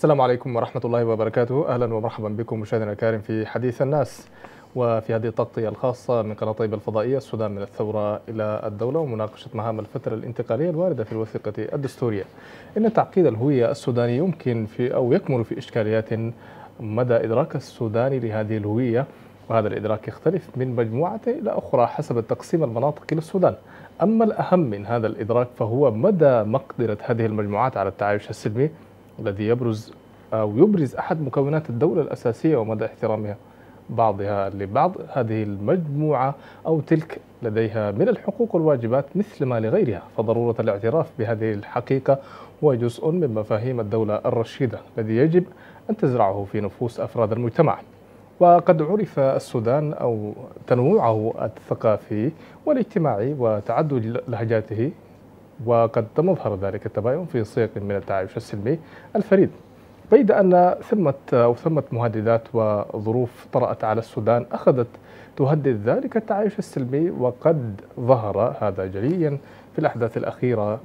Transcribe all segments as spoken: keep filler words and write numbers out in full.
السلام عليكم ورحمة الله وبركاته. أهلا ومرحبا بكم مشاهدينا الكرام في حديث الناس، وفي هذه التغطية الخاصة من قناة طيبة الفضائية. السودان من الثورة إلى الدولة، ومناقشة مهام الفترة الانتقالية الواردة في الوثيقة الدستورية. إن تعقيد الهوية السودانية يمكن في أو يكمن في إشكاليات مدى إدراك السوداني لهذه الهوية، وهذا الإدراك يختلف من مجموعة إلى أخرى حسب تقسيم المناطق للسودان. أما الأهم من هذا الإدراك فهو مدى مقدرة هذه المجموعات على التعايش السلمي الذي يبرز أو يبرز أحد مكونات الدولة الأساسية، ومدى احترامها بعضها لبعض. هذه المجموعة أو تلك لديها من الحقوق والواجبات مثل ما لغيرها، فضرورة الاعتراف بهذه الحقيقة هو جزء من مفاهيم الدولة الرشيدة الذي يجب أن تزرعه في نفوس أفراد المجتمع. وقد عرف السودان أو تنوعه الثقافي والاجتماعي وتعدد لهجاته، وقد مظهر ذلك التباين في سياق من التعايش السلمي الفريد، بيد أن ثمة أو ثمة مهددات وظروف طرأت على السودان أخذت تهدد ذلك التعايش السلمي، وقد ظهر هذا جليا في الأحداث الأخيرة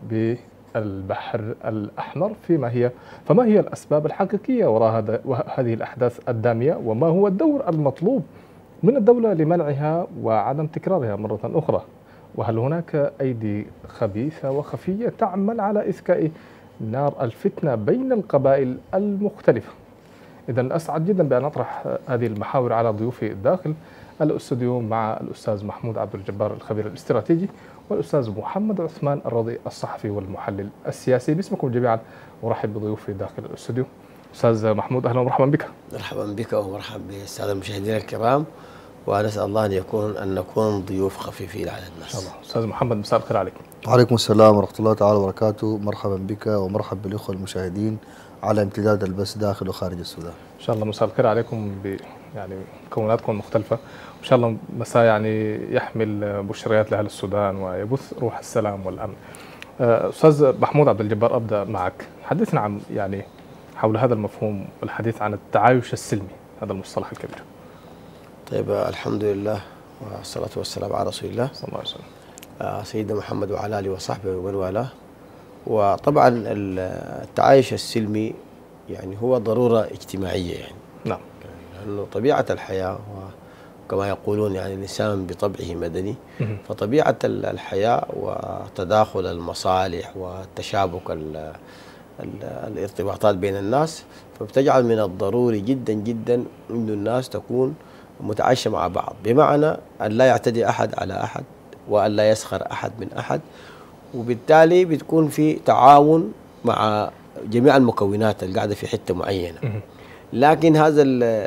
بالبحر الأحمر. فيما هي فما هي الأسباب الحقيقية وراء هذه الأحداث الدامية، وما هو الدور المطلوب من الدولة لمنعها وعدم تكرارها مرة أخرى؟ وهل هناك أيدي خبيثة وخفية تعمل على إسكاء نار الفتنة بين القبائل المختلفة؟ إذن أسعد جدا بأن أطرح هذه المحاور على ضيوفي داخل الاستوديو، مع الأستاذ محمود عبد الجبار الخبير الاستراتيجي، والأستاذ محمد عثمان الرضي الصحفي والمحلل السياسي. باسمكم جميعا أرحب بضيوفي داخل الاستوديو. أستاذ محمود، أهلا ومرحبا بك. مرحبا بك ومرحبا بالسادة المشاهدين الكرام، ونسأل الله أن يكون أن نكون ضيوف خفيفين على الناس. إن شاء الله. أستاذ محمد، مساء الخير عليك. وعليكم السلام ورحمة الله تعالى وبركاته. مرحبا بك ومرحبا بالإخوة المشاهدين على امتداد البث داخل وخارج السودان. إن شاء الله مساء الخير عليكم ب يعني مكوناتكم المختلفة، وإن شاء الله مساء يعني يحمل بشريات لأهل السودان ويبث روح السلام والأمن. أستاذ محمود عبد الجبار، أبدأ معك. حدثنا عن يعني حول هذا المفهوم والحديث عن التعايش السلمي، هذا المصطلح الكبير. طيب، الحمد لله والصلاة والسلام على رسول الله صلى الله عليه وسلم. آه سيدنا محمد وعلى آله وصحبه ومن والاه. وطبعا التعايش السلمي يعني هو ضرورة اجتماعية، يعني نعم، لأنه طبيعة الحياة وكما يقولون يعني الإنسان بطبعه مدني، فطبيعة الحياة وتداخل المصالح وتشابك ال الارتباطات بين الناس، فبتجعل من الضروري جدا جدا أن الناس تكون متعايشة مع بعض، بمعنى أن لا يعتدي أحد على أحد وأن لا يسخر أحد من أحد، وبالتالي بتكون في تعاون مع جميع المكونات القاعدة في حتة معينة. لكن هذا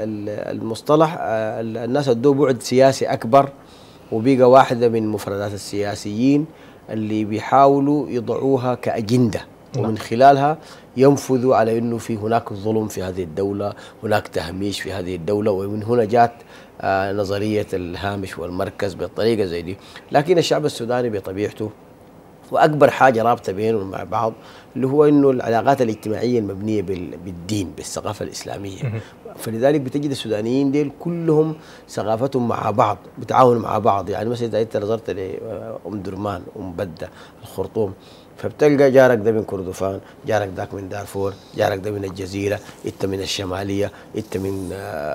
المصطلح الناس ادوه بعد سياسي أكبر، وبيقى واحدة من مفردات السياسيين اللي بيحاولوا يضعوها كأجندة، ومن خلالها ينفذوا على أنه في هناك ظلم في هذه الدولة، هناك تهميش في هذه الدولة، ومن هنا جات آه نظرية الهامش والمركز بالطريقة زي دي. لكن الشعب السوداني بطبيعته وأكبر حاجة رابطة بينهم مع بعض اللي هو أنه العلاقات الاجتماعية المبنية بالدين، بالثقافة الإسلامية. فلذلك بتجد السودانيين ديل كلهم ثقافتهم مع بعض، بتعاونوا مع بعض. يعني مثلا إذا أنت نظرت لأم درمان، أم بدة، الخرطوم، فبتلقى جارك ده من كردفان، جارك ذاك من دارفور، جارك ده من الجزيرة، انت من الشمالية، انت من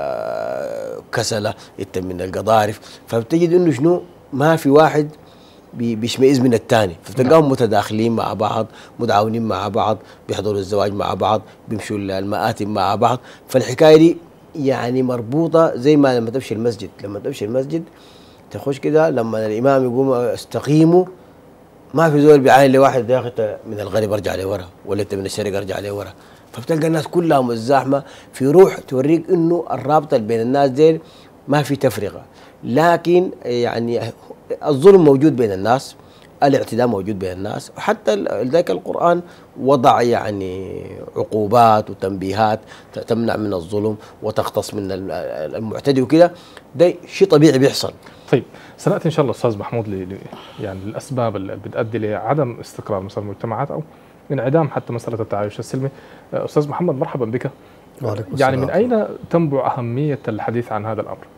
كسلة، انت من القضارف. فبتجد انه شنو ما في واحد بيشمئز من الثاني، فبتلقاهم متداخلين مع بعض، متعاونين مع بعض، بيحضروا الزواج مع بعض، بيمشوا المآتم مع بعض. فالحكاية دي يعني مربوطة زي ما لما تمشي المسجد، لما تمشي المسجد تخش كده لما الإمام يقوم استقيموا، ما في زول بيعاين لواحد يا اخي من الغرب ارجع لورا، ولا انت من الشرق ارجع لورا. فبتلقى الناس كلها متزاحمه في روح توريك انه الرابطه بين الناس ديل ما في تفرقه. لكن يعني الظلم موجود بين الناس، الاعتداء موجود بين الناس، وحتى لذلك القرآن وضع يعني عقوبات وتنبيهات تمنع من الظلم وتختص من المعتدي وكده. ده شيء طبيعي بيحصل. طيب، سنأتي إن شاء الله أستاذ محمود ل يعني الأسباب اللي بتؤدي لعدم استقرار مثلا المجتمعات أو انعدام حتى مسألة التعايش السلمي. أستاذ محمد، مرحبا بك. يعني من أين تنبع أهمية الحديث عن هذا الأمر؟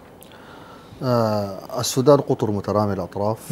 آه السودان قطر مترامي الأطراف،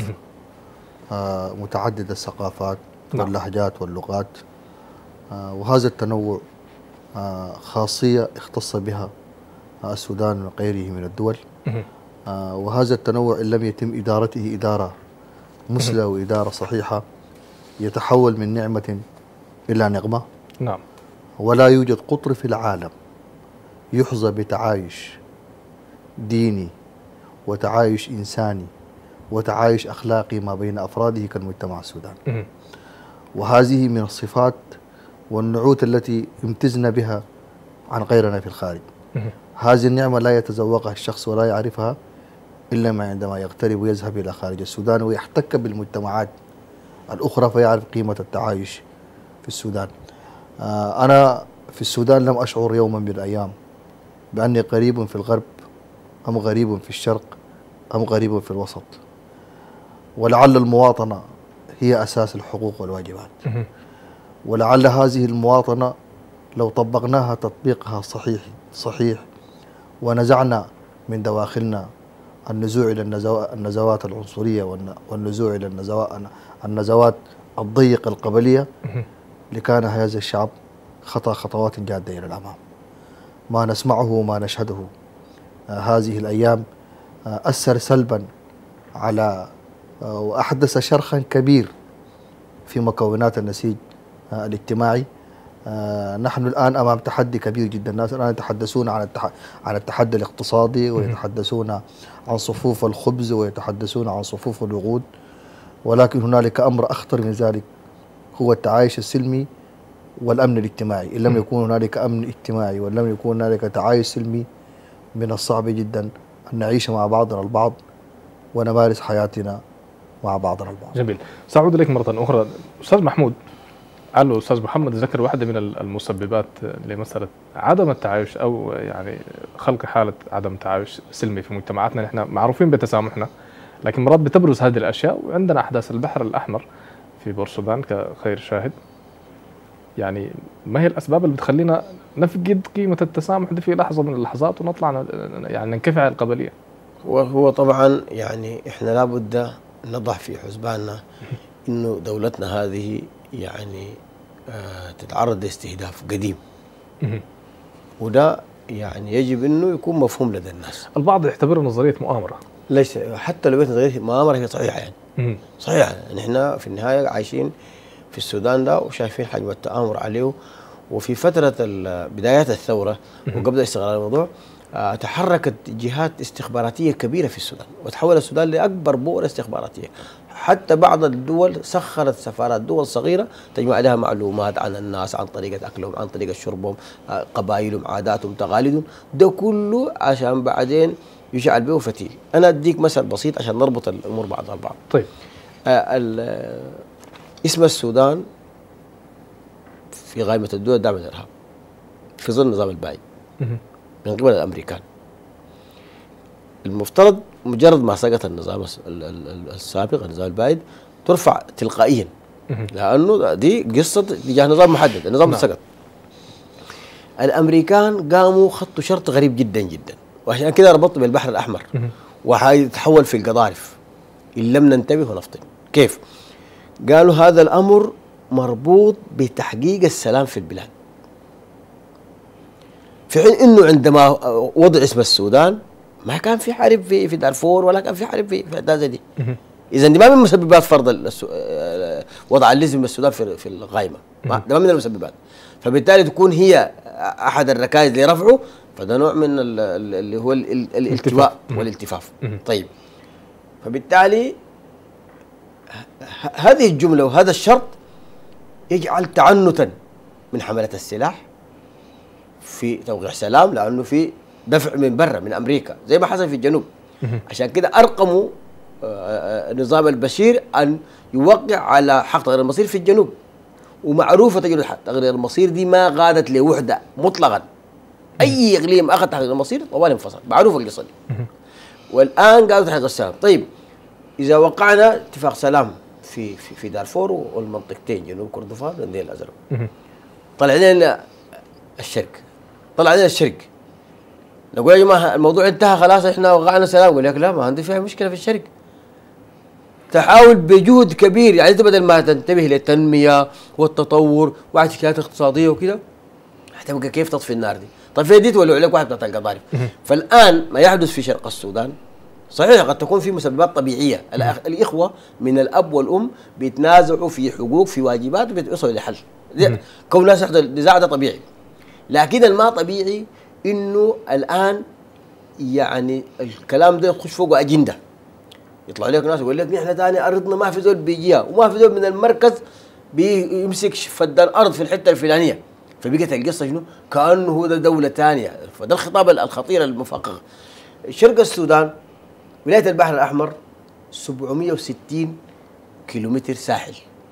آه متعدد الثقافات واللهجات واللغات، آه وهذا التنوع خاصية اختص بها السودان وغيره من الدول، وهذا التنوع إن لم يتم إدارته إدارة مثلى وإدارة صحيحة يتحول من نعمة إلى نقمة. نعم. ولا يوجد قطر في العالم يحظى بتعايش ديني وتعايش إنساني وتعايش أخلاقي ما بين أفراده كالمجتمع السوداني. وهذه من الصفات والنعوت التي امتزنا بها عن غيرنا في الخارج. هذه النعمة لا يتذوقها الشخص ولا يعرفها إلا ما عندما يغترب ويذهب إلى خارج السودان ويحتك بالمجتمعات الأخرى فيعرف قيمة التعايش في السودان. آه أنا في السودان لم أشعر يوما من الأيام بأني قريب في الغرب أم غريب في الشرق أم غريب في الوسط، ولعل المواطنة هي أساس الحقوق والواجبات، ولعل هذه المواطنة لو طبقناها تطبيقها صحيح صحيح ونزعنا من دواخلنا النزوع إلى النزوات العنصرية والنزوع إلى النزوات الضيقة القبلية لكان هذا الشعب خطى خطوات جادة إلى الأمام. ما نسمعه وما نشهده آه هذه الأيام آه أثر سلبا على آه وأحدث شرخا كبير في مكونات النسيج آه الاجتماعي. آه نحن الآن أمام تحدي كبير جدا. الناس الآن يتحدثون عن عن التحدي الاقتصادي ويتحدثون عن صفوف الخبز ويتحدثون عن صفوف الوقود، ولكن هنالك أمر أخطر من ذلك هو التعايش السلمي والأمن الاجتماعي. إن لم يكون هنالك أمن اجتماعي وإن لم يكون هنالك تعايش سلمي من الصعب جدا أن نعيش مع بعضنا البعض ونمارس حياتنا مع بعضنا البعض. جميل. سأعود إليك مرة أخرى. أستاذ محمود، قال أستاذ محمد ذكر واحدة من المسببات لمسألة عدم التعايش أو يعني خلق حالة عدم تعايش سلمي في مجتمعاتنا. نحن معروفين بتسامحنا، لكن مرات بتبرز هذه الأشياء، وعندنا أحداث البحر الأحمر في بورسودان كخير شاهد. يعني ما هي الأسباب اللي بتخلينا نفقد قيمة التسامح دي في لحظة من اللحظات ونطلع يعني ننكفي على القبلية؟ وهو طبعا يعني إحنا لابد نضع في حسباننا إنه دولتنا هذه يعني آه تتعرض لاستهداف قديم، وده يعني يجب إنه يكون مفهوم لدى الناس. البعض يعتبره نظرية مؤامرة. ليس حتى لو نظرية مؤامرة هي صحيحة يعني صحيحة. نحن في النهاية عايشين في السودان ده وشايفين حجم التآمر عليه. وفي فترة بدايات الثورة وقبل استغلال الموضوع آه تحركت جهات استخباراتية كبيرة في السودان وتحول السودان لأكبر بؤرة استخباراتية. حتى بعض الدول سخرت سفارات دول صغيرة تجمع عليها معلومات عن الناس، عن طريقة أكلهم، عن طريقة شربهم، آه قبائلهم، عاداتهم، تقاليدهم، ده كله عشان بعدين يشعل به فتيل. أنا أديك مثل بسيط عشان نربط الأمور بعضها البعض. طيب. آه اسم السودان في قائمة الدول دعم الإرهاب في ظل النظام البائد من قبل الأمريكان. المفترض مجرد ما سقط النظام السابق النظام البائد ترفع تلقائيا، لأنه دي قصة تجاه نظام محدد، النظام نعم. سقط. الأمريكان قاموا خطوا شرط غريب جدا جدا، وعشان كده ربطوا بالبحر الأحمر وحيتحول في القضارف إن لم ننتبه ونفطن. كيف؟ قالوا هذا الأمر مربوط بتحقيق السلام في البلاد، في حين انه عندما وضع اسم السودان ما كان في حرب في في دارفور ولا كان في حرب في في الدازه دي. اذا دي ما من مسببات فرض وضع الاسم السودان في في القائمه، ده ما من المسببات. فبالتالي تكون هي احد الركائز لرفعه، فده نوع من اللي هو الالتواء والالتفاف. طيب، فبالتالي هذه الجمله وهذا الشرط يجعل تعنتا من حملة السلاح في توقيع سلام، لأنه في دفع من برا من أمريكا زي ما حصل في الجنوب. عشان كده أرقموا نظام البشير أن يوقع على حق تغيير المصير في الجنوب، ومعروفة تجربة تغيير المصير دي ما غادت لوحدة مطلقا. أي إقليم أخذ تغيير المصير طوال انفصل، معروفة القصة دي. والآن قالوا تحقيق السلام. طيب، إذا وقعنا اتفاق سلام في في في دارفور والمنطقتين جنوب كردفان والنيل الازرق، طلع لنا الشرق، طلع لنا الشرق، نقول يا جماعه الموضوع انتهى خلاص احنا وقعنا سلام، يقول لك لا ما عندي فيها مشكله في الشرق. تحاول بجهد كبير، يعني انت بدل ما تنتبه للتنميه والتطور واعتكاسات اقتصاديه وكده، هتبقى كيف تطفي النار دي؟ طفيت دي تولع لك واحد بتاعت القضارب. فالان ما يحدث في شرق السودان صحيح قد تكون في مسببات طبيعيه، الاخوه من الاب والام بيتنازعوا في حقوق في واجبات وبيوصلوا لحل. كون الناس يحصل النزاع ده طبيعي، لكن الما طبيعي انه الان يعني الكلام ده يخش فوقه اجنده. يطلع لك ناس يقول لك نحن ثاني ارضنا ما في زول بيجيها وما في زول من المركز بيمسك فدان ارض في الحته الفلانيه، فبقت القصه شنو؟ كانه هو ده دوله ثانيه. فده الخطاب الخطير المفقغ. شرق السودان ولايه البحر الاحمر سبعمائة وستين كيلومتر ساحل.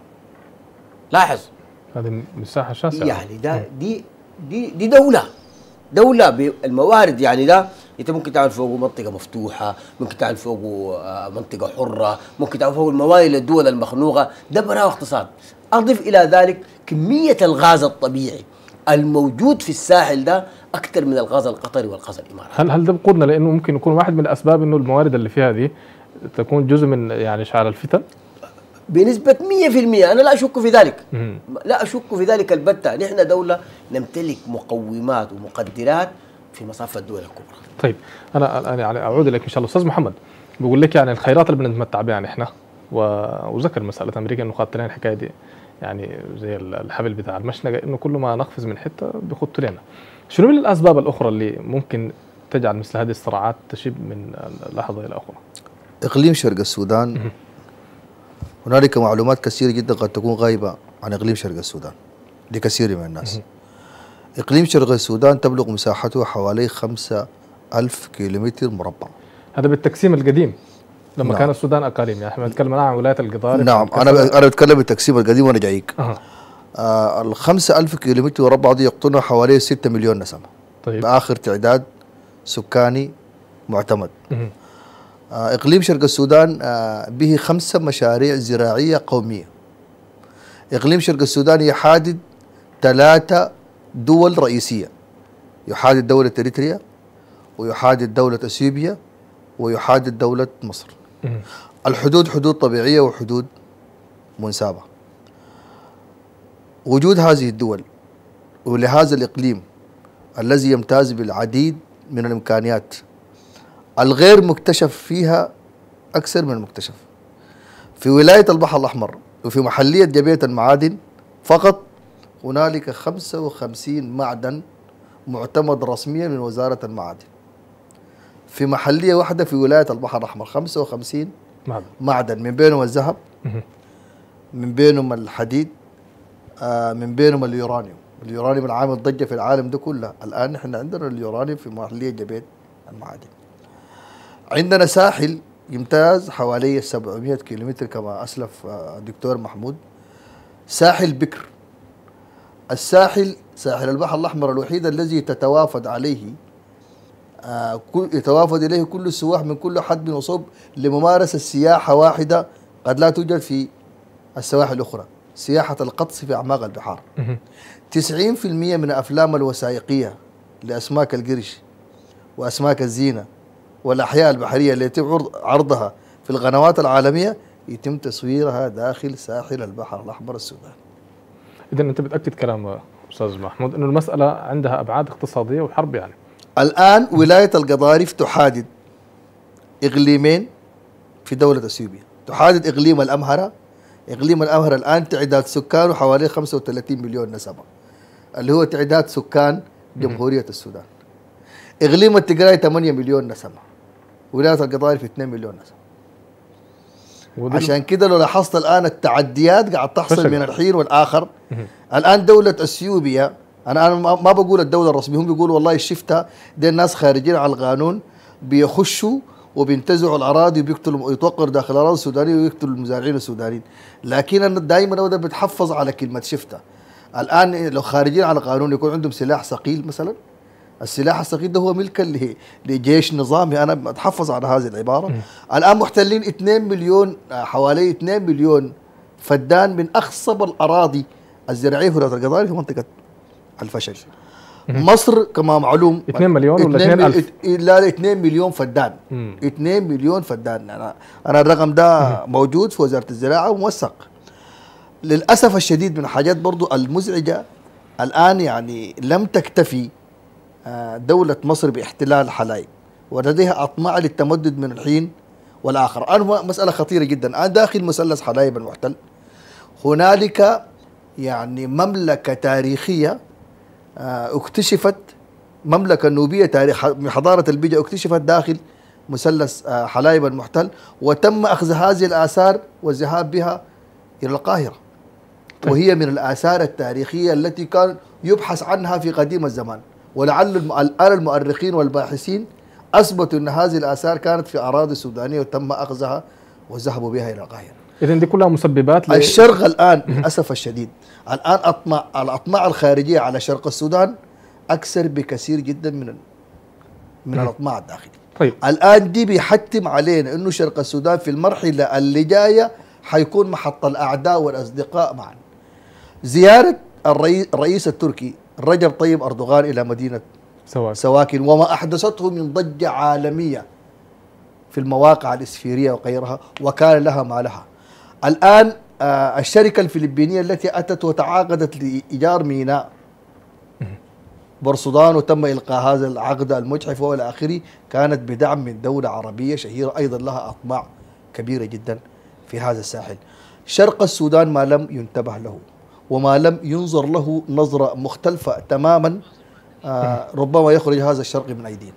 لاحظ هذه مساحه شاسعه يعني ده دي دي دي دوله دوله بالموارد. يعني ده انت ممكن تعمل فوقه منطقه مفتوحه، ممكن تعمل فوقه منطقه حره، ممكن تعمل فوقه الموارد للدول المخنوقه، ده براه اقتصاد. اضف الى ذلك كميه الغاز الطبيعي الموجود في الساحل ده اكثر من الغاز القطري والغاز الاماراتي. هل هل ده بقودنا لانه ممكن يكون واحد من الاسباب انه الموارد اللي فيها دي تكون جزء من يعني اشعال الفتن؟ بنسبة مئة بالمئة أنا لا أشك في ذلك. مم. لا أشك في ذلك البتة. نحن دولة نمتلك مقومات ومقدرات في مصاف الدول الكبرى. طيب أنا يعني أعود إليك إن شاء الله. أستاذ محمد بقول لك يعني الخيرات اللي بنتمتع بها نحن وذكر مسألة أمريكا إنه خاطرين الحكاية دي يعني زي الحبل بتاع المشنقة إنه كل ما نقفز من حتة بيخطوا لنا. شنو من الأسباب الأخرى اللي ممكن تجعل مثل هذه الصراعات تشب من لحظة إلى أخرى؟ إقليم شرق السودان مم. هنالك معلومات كثيرة جدا قد تكون غايبة عن إقليم شرق السودان لكثير من الناس. إقليم شرق السودان تبلغ مساحته حوالي خمسة ألف كيلومتر مربع. هذا بالتقسيم القديم لما نعم. كان السودان أقاليم. يعني احنا بنتكلم عن ولاية القضارب. نعم أنا أنا بتكلم بالتقسيم القديم وأنا جايك. أه. آه الخمسة ألف كيلومتر مربع دي يقطنها حوالي ستة مليون نسمة. طيب. بآخر تعداد سكاني معتمد. أه. إقليم شرق السودان به خمسة مشاريع زراعية قومية. إقليم شرق السودان يحادد ثلاثة دول رئيسية، يحادد دولة إريتريا ويحادد دولة أثيوبيا ويحادد دولة مصر. الحدود حدود طبيعية وحدود منسابة. وجود هذه الدول ولهذا الإقليم الذي يمتاز بالعديد من الإمكانيات الغير مكتشف فيها أكثر من المكتشف. في ولاية البحر الأحمر وفي محلية جبية المعادن فقط هنالك خمسة وخمسين معدن معتمد رسميا من وزارة المعادن. في محلية واحدة في ولاية البحر الأحمر خمسة وخمسين معدن, معدن من بينهم الذهب، من بينهم الحديد، آه من بينهم اليورانيوم. اليورانيوم العامل ضجة في العالم ده كله. الآن نحن عندنا اليورانيوم في محلية جبية المعادن. عندنا ساحل يمتاز حوالي سبعمائة كيلومتر كما أسلف الدكتور محمود، ساحل بكر. الساحل ساحل البحر الأحمر الوحيد الذي تتوافد عليه آه يتوافد إليه كل السواح من كل حد وصوب لممارسة سياحة واحدة قد لا توجد في السواحل الأخرى، سياحة القطس في أعماق البحار. تسعين بالمئة من الأفلام الوثائقية لأسماك القرش وأسماك الزينة والأحياء البحرية التي يتم عرضها في القنوات العالمية يتم تصويرها داخل ساحل البحر الأحمر السوداني. إذا أنت بتأكد كلام أستاذ محمود إنه المسألة عندها أبعاد اقتصادية وحرب. يعني الآن ولاية القضارف تحادد إقليمين في دولة أثيوبيا، تحادد إقليم الأمهرة. إقليم الأمهرة الآن تعداد سكانه حوالي خمسة وثلاثين مليون نسمة اللي هو تعداد سكان جمهورية السودان. إقليم التجراي ثمانية مليون نسمة، ولاية القضارف اثنين مليون نسمة. عشان كده لو لاحظت الآن التعديات قاعد تحصل من الحين والآخر. الآن دولة أثيوبيا أنا أنا ما بقول الدولة الرسمية، هم بيقولوا والله الشفتة دي الناس خارجين على القانون بيخشوا وبينتزعوا الأراضي وبيقتلوا يتوقروا داخل الأراضي السودانية ويقتلوا المزارعين السودانيين. لكن أنا دائما أبدا بتحفظ على كلمة شفتة. الآن لو خارجين على القانون يكون عندهم سلاح ثقيل مثلا، السلاح الثقيل ده هو ملكا لجيش نظامي، انا بتحفظ على هذه العباره. م. الان محتلين اثنين مليون حوالي اثنين مليون فدان من اخصب الاراضي الزراعيه في ولايه القضارف في منطقه الفشل. م. مصر كما معلوم اثنين مليون ولا اثنين ألف؟ لا اثنين مليون فدان. م. اثنين مليون فدان. انا انا الرقم ده م. موجود في وزاره الزراعه وموثق. للاسف الشديد من الحاجات برضو المزعجه الآن يعني لم تكتفي دولة مصر باحتلال حلايب، ولديها أطماع للتمدد من الحين والآخر. الآن هو مسألة خطيرة جدا. الآن داخل مثلث حلايب المحتل هنالك يعني مملكة تاريخية اكتشفت، مملكة نوبية تاريخ من حضارة البيجا اكتشفت داخل مثلث حلايب المحتل، وتم أخذ هذه الآثار والذهاب بها إلى القاهرة. طيب. وهي من الآثار التاريخية التي كان يبحث عنها في قديم الزمان، ولعل الآن المؤرخين والباحثين أثبتوا أن هذه الآثار كانت في أراضي السودانية وتم أخذها وذهبوا بها إلى القاهرة. إذن دي كلها مسببات. الشرق الآن للأسف الشديد الآن أطمع الأطماع الخارجية على شرق السودان أكثر بكثير جدا من من الأطماع الداخلية. طيب. الآن دي بيحتم علينا إنه شرق السودان في المرحلة اللي جاية حيكون محط الأعداء والأصدقاء معا. زيارة الرئيس, الرئيس التركي رجب طيب أردوغان إلى مدينة سواكن. سواكن وما أحدثته من ضجة عالمية في المواقع الإسفيرية وغيرها، وكان لها ما لها. الآن آه الشركة الفلبينية التي أتت وتعاقدت لإيجار ميناء بورسودان وتم إلقاء هذا العقد المجحف وإلى آخره كانت بدعم من دولة عربية شهيرة أيضا لها أطماع كبيرة جدا في هذا الساحل. شرق السودان ما لم ينتبه له وما لم ينظر له نظرة مختلفة تماما آه ربما يخرج هذا الشرق من أيدينا.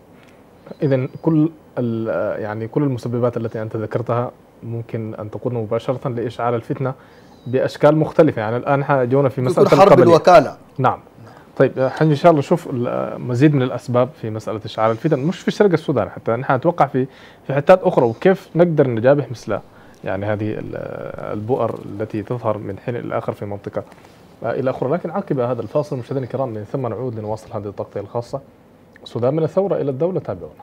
إذن كل يعني كل المسببات التي أنت ذكرتها ممكن أن تكون مباشرة لإشعال الفتنة بأشكال مختلفة. يعني الآن جونا في مسألة حرب القبلية. الوكالة. نعم. طيب إن شاء الله نشوف مزيد من الأسباب في مسألة إشعال الفتن، مش في شرق السودان، حتى نحن نتوقع في في حتات أخرى، وكيف نقدر نجابه مثل يعني هذه البؤر التي تظهر من حين إلى آخر في منطقة إلى أخرى. لكن عقب هذا الفاصل مشاهدينا الكرام من ثم نعود لنواصل هذه التغطية الخاصة. السودان من الثورة إلى الدولة، تابعونا.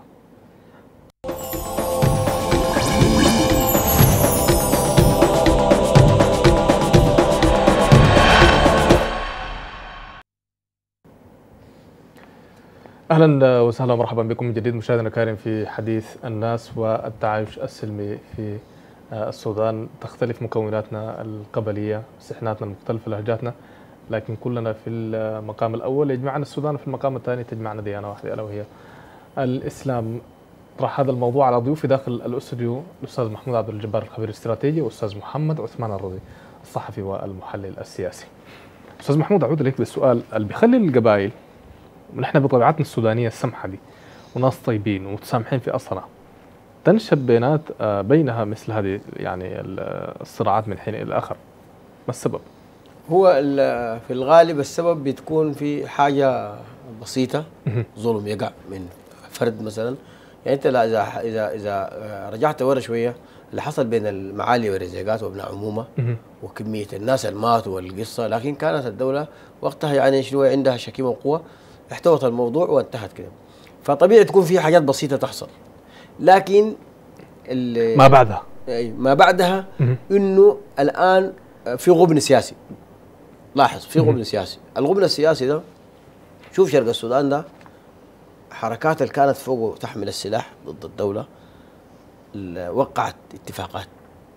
أهلا وسهلا ومرحبا بكم من جديد مشاهدينا الكرام في حديث الناس والتعايش السلمي في السودان. تختلف مكوناتنا القبلية، سحناتنا المختلفة، لهجاتنا، لكن كلنا في المقام الأول يجمعنا السودان، وفي المقام الثاني تجمعنا ديانة واحدة ألا وهي الإسلام. طرح هذا الموضوع على ضيوفي داخل الاستوديو الأستاذ محمود عبد الجبار الخبير الاستراتيجي، والأستاذ محمد عثمان الرضي الصحفي والمحلل السياسي. أستاذ محمود، أعود إليك بالسؤال اللي بيخلي القبائل، ونحن بطبيعتنا السودانية السمحة دي وناس طيبين ومتسامحين في أصلنا، تنشب بينات بينها مثل هذه يعني الصراعات من حين إلى آخر، ما السبب؟ هو في الغالب السبب بتكون في حاجة بسيطة، ظلم يقع من فرد مثلا. يعني أنت إذا إذا إذا رجعت ورا شوية اللي حصل بين المعالي والرزاقات وابن عمومة وكمية الناس اللي ماتوا والقصة، لكن كانت الدولة وقتها يعني شوية عندها شكيمة وقوة، احتوت الموضوع وانتهت كده. فطبيعي تكون في حاجات بسيطة تحصل، لكن ما بعدها ما بعدها انه الان في غبن سياسي. لاحظ في غبن سياسي. الغبن السياسي ده، شوف شرق السودان ده حركات اللي كانت فوقه تحمل السلاح ضد الدولة وقعت اتفاقات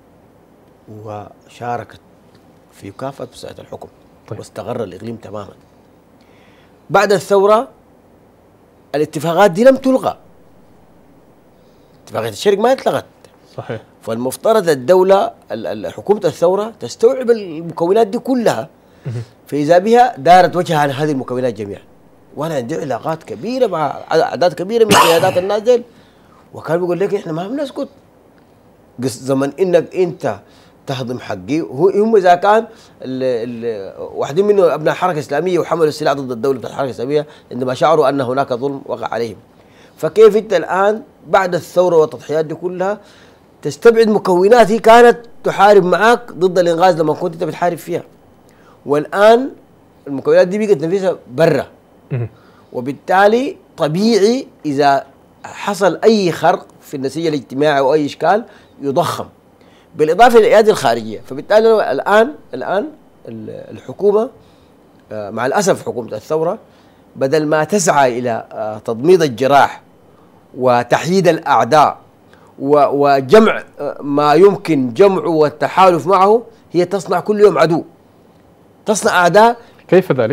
وشاركت في كافة مسائل الحكم. طيب. واستقر الإقليم تماما. بعد الثورة الاتفاقات دي لم تلغى، اتفاقية الشرق ما اتلغت. صحيح. فالمفترض الدولة حكومة الثورة تستوعب المكونات دي كلها، فإذا بها دارت وجهها عن هذه المكونات جميعا. وأنا عندي علاقات كبيرة مع أعداد كبيرة من قيادات الناس ديل، وكان بيقول لك إحنا ما بنسكت زمن إنك أنت تهضم حقي. هم إذا كان واحدين منهم أبناء حركة إسلامية وحملوا السلاح ضد الدولة بتاعت الحركة الإسلامية عندما شعروا أن هناك ظلم وقع عليهم. فكيف أنت الآن بعد الثورة والتضحيات دي كلها تستبعد مكونات هي كانت تحارب معك ضد الإنغاز لما كنت أنت بتحارب فيها، والآن المكونات دي بقت نفسها برا، وبالتالي طبيعي إذا حصل أي خرق في النسيج الاجتماعي أو أي إشكال يضخم، بالإضافة للأيادي الخارجية. فبالتالي الآن الآن الحكومة مع الأسف حكومة الثورة بدل ما تسعى إلى تضميد الجراح وتحييد الأعداء وجمع ما يمكن جمعه والتحالف معه، هي تصنع كل يوم عدو، تصنع أعداء. كيف ذلك؟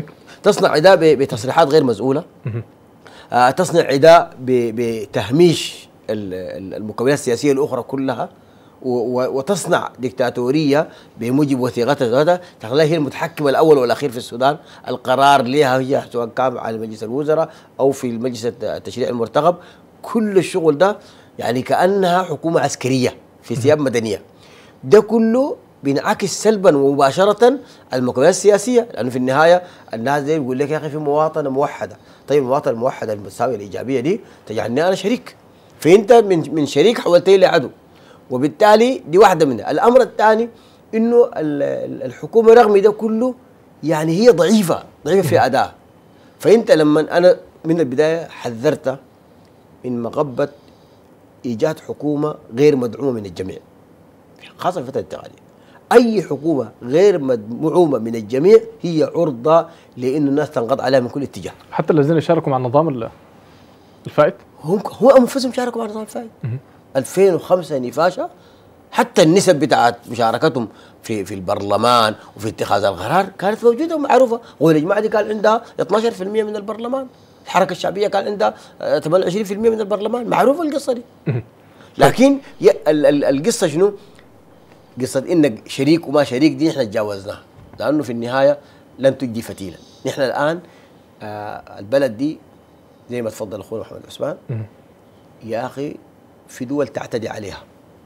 تصنع عداء بتصريحات غير مسؤولة، آه تصنع عداء بتهميش المكونات السياسية الأخرى كلها، وتصنع ديكتاتورية بموجب وثيقتها تخليها هي المتحكمة الأول والأخير في السودان. القرار لها هي سواء كان على مجلس الوزراء أو في المجلس التشريعي المرتقب. كل الشغل ده يعني كأنها حكومة عسكرية في ثياب مدنية. ده كله بينعكس سلبا ومباشرة المكونات السياسية، لأنه في النهاية الناس دي بيقول لك يا أخي في مواطنة موحدة. طيب المواطنة الموحدة المساوية الإيجابية دي تجعلني أنا شريك، فأنت من من شريك حولتني لعدو، وبالتالي دي واحدة منها. الأمر الثاني إنه الحكومة رغم ده كله يعني هي ضعيفة ضعيفة في أداء. فأنت لما أنا من البداية حذرت من مغبة إيجاد حكومة غير مدعومة من الجميع، خاصة في الفترة الانتقالية. أي حكومة غير مدعومة من الجميع هي عرضة لأن الناس تنقض عليها من كل اتجاه. حتى الذين شاركوا مع النظام الفائت هم هو أنفسهم شاركوا مع النظام الفائت. ألفين وخمسة نفاشة، حتى النسب بتاعت مشاركتهم في في البرلمان وفي اتخاذ القرار كانت موجودة ومعروفة. والجماعة دي كان عندها اثناشر بالمئة من البرلمان، الحركة الشعبية كان عندها ثمانية وعشرين بالمئة من البرلمان، معروفة القصة دي. لكن القصة شنو؟ قصة إنك شريك وما شريك دي نحن تجاوزناها، لأنه في النهاية لن تجدي فتيلا. نحن الآن آه البلد دي زي ما تفضل أخونا محمد عثمان يا أخي في دول تعتدي عليها.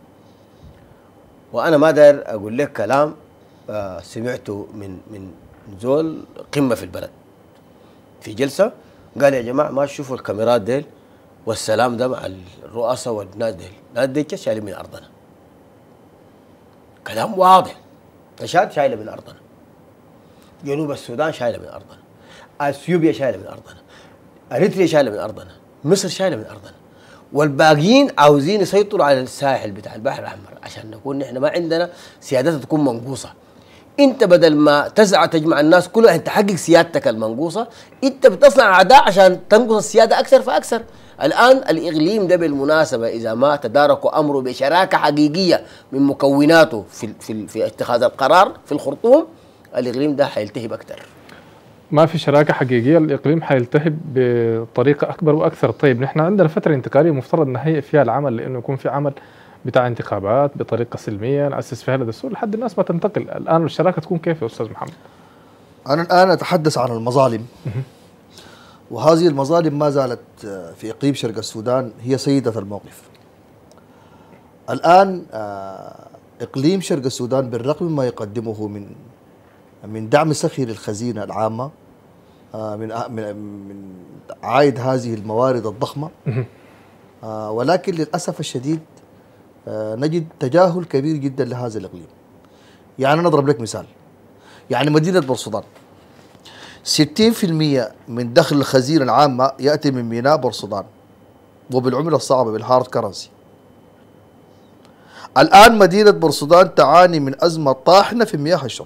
وأنا ما داير أقول لك كلام آه سمعته من من زول قمة في البلد في جلسة قال يا جماعة ما تشوفوا الكاميرات ديل والسلام ده مع الرؤساء والناس ديل، الناس ديل شايلين من أرضنا. كلام واضح. تشاد شايله من ارضنا، جنوب السودان شايله من ارضنا، اثيوبيا شايله من ارضنا، اريتريا شايله من ارضنا، مصر شايله من ارضنا، والباقيين عاوزين يسيطروا على الساحل بتاع البحر الاحمر عشان نكون نحن ما عندنا سيادتها تكون منقوصه. انت بدل ما تسعى تجمع الناس كلها انت تحقق سيادتك المنقوصه، انت بتصنع اعداء عشان تنقص السياده اكثر فاكثر. الآن الإقليم ده بالمناسبة إذا ما تداركوا أمره بشراكة حقيقية من مكوناته في في في اتخاذ القرار في الخرطوم، الإقليم ده حيلتهب أكثر. ما في شراكة حقيقية، الإقليم حيلتهب بطريقة أكبر وأكثر. طيب نحن عندنا فترة انتقالية مفترض نهيئ فيها العمل لأنه يكون في عمل بتاع انتخابات بطريقة سلمية نأسس فيها الدستور لحد الناس ما تنتقل. الآن الشراكة تكون كيف يا أستاذ محمد؟ أنا الآن أتحدث عن المظالم، وهذه المظالم ما زالت في إقليم شرق السودان هي سيدة الموقف. الآن إقليم شرق السودان بالرغم مما يقدمه من من دعم سخي للخزينة العامة، من من من عائد هذه الموارد الضخمة، ولكن للأسف الشديد نجد تجاهل كبير جدا لهذا الإقليم. يعني نضرب لك مثال، يعني مدينة بورسودان ستين بالمئة من دخل الخزينة العامة يأتي من ميناء بورسودان وبالعملة الصعبة بالهارد كرنسي. الآن مدينة بورسودان تعاني من أزمة طاحنة في مياه الشرب.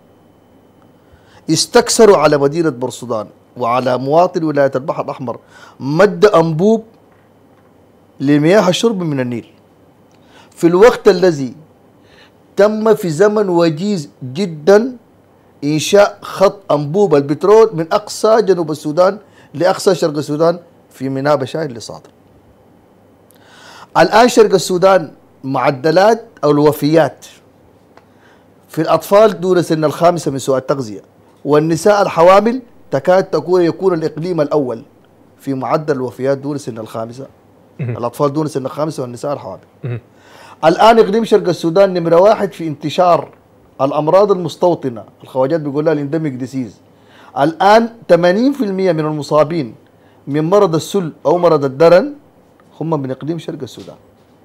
استكسروا على مدينة بورسودان وعلى مواطن ولاية البحر الأحمر مد أنبوب لمياه الشرب من النيل في الوقت الذي تم في زمن وجيز جدا إنشاء خط أنبوب البترول من أقصى جنوب السودان لأقصى شرق السودان في ميناء بشاير اللي صادر. الآن شرق السودان معدلات أو الوفيات في الأطفال دون سن الخامسة من سوء التغذية والنساء الحوامل تكاد تكون يكون الإقليم الأول في معدل الوفيات دون سن الخامسة، الأطفال دون سن الخامسة والنساء الحوامل. الآن إقليم شرق السودان نمرة واحد في انتشار الأمراض المستوطنة، الخواجات بيقول لها الانديميك ديسيز. الآن ثمانين بالمئة من المصابين من مرض السل أو مرض الدرن هم من إقليم شرق السودان.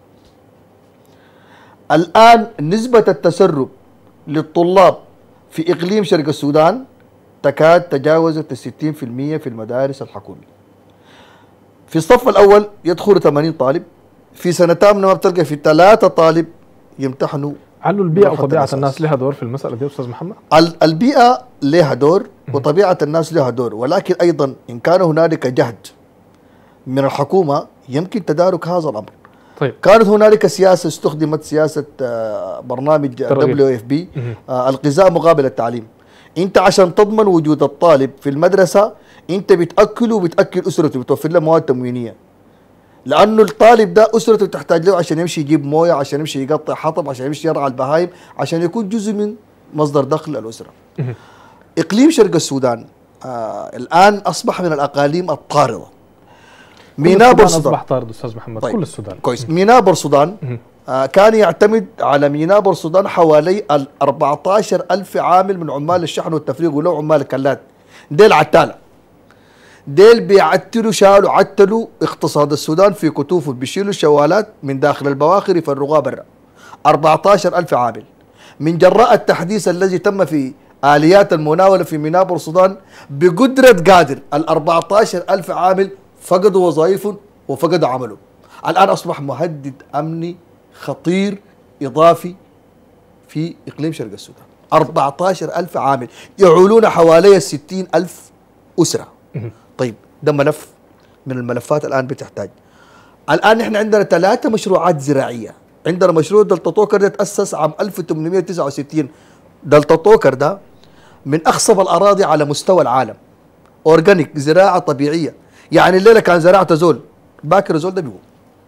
الآن نسبة التسرب للطلاب في إقليم شرق السودان تكاد تجاوزت الستين بالمئة في المدارس الحكومية. في الصف الأول يدخل ثمانين طالب، في سنة ثامنة ما بتلقى في ثلاثة طالب يمتحنوا. هل البيئة وطبيعة الناس لها دور في المسألة دي أستاذ محمد؟ البيئة لها دور وطبيعة الناس لها دور، ولكن أيضا إن كان هنالك جهد من الحكومة يمكن تدارك هذا الأمر. طيب. كانت هنالك سياسة استخدمت سياسة برنامج دبليو اف بي الغذاء مقابل التعليم. انت عشان تضمن وجود الطالب في المدرسه انت بتاكله وبتاكل اسرته، بتوفر له مواد تموينيه، لانه الطالب ده اسرته تحتاج له عشان يمشي يجيب مويه، عشان يمشي يقطع حطب، عشان يمشي يرعى البهايم، عشان يكون جزء من مصدر دخل الاسره. اقليم شرق السودان آه الان اصبح من الاقاليم الطارده. ميناء بورسودان اصبح طارد استاذ محمد. طيب. كل السودان كويس. ميناء بورسودان آه كان يعتمد على ميناء بورسودان حوالي ال أربعة عشر ألف عامل من عمال الشحن والتفريغ ولو عمال الكلات. ديل عتاله، ديل بيعتلوا شالوا عتلوا اقتصاد السودان في كتوفه، بيشيلوا الشوالات من داخل البواخر يفرغوها برا. أربعة عشر ألف عامل من جراء التحديث الذي تم في آليات المناولة في ميناء بورسودان بقدرة قادر ال أربعة عشر ألف عامل فقدوا وظائفهم وفقدوا عملهم. الآن أصبح مهدد أمني خطير إضافي في إقليم شرق السودان. أربعة عشر ألف عامل يعولون حوالي ستين ألف أسرة. طيب ده ملف من الملفات الآن بتحتاج. الآن نحن عندنا ثلاثة مشروعات زراعية. عندنا مشروع دلتا طوكر ده تأسس عام ألف وثمانمئة وتسعة وستين. دلتا طوكر ده من أخصب الأراضي على مستوى العالم. أورجانيك، زراعة طبيعية. يعني الليلة كان زراعة زول، باكر زول ده بيقوم.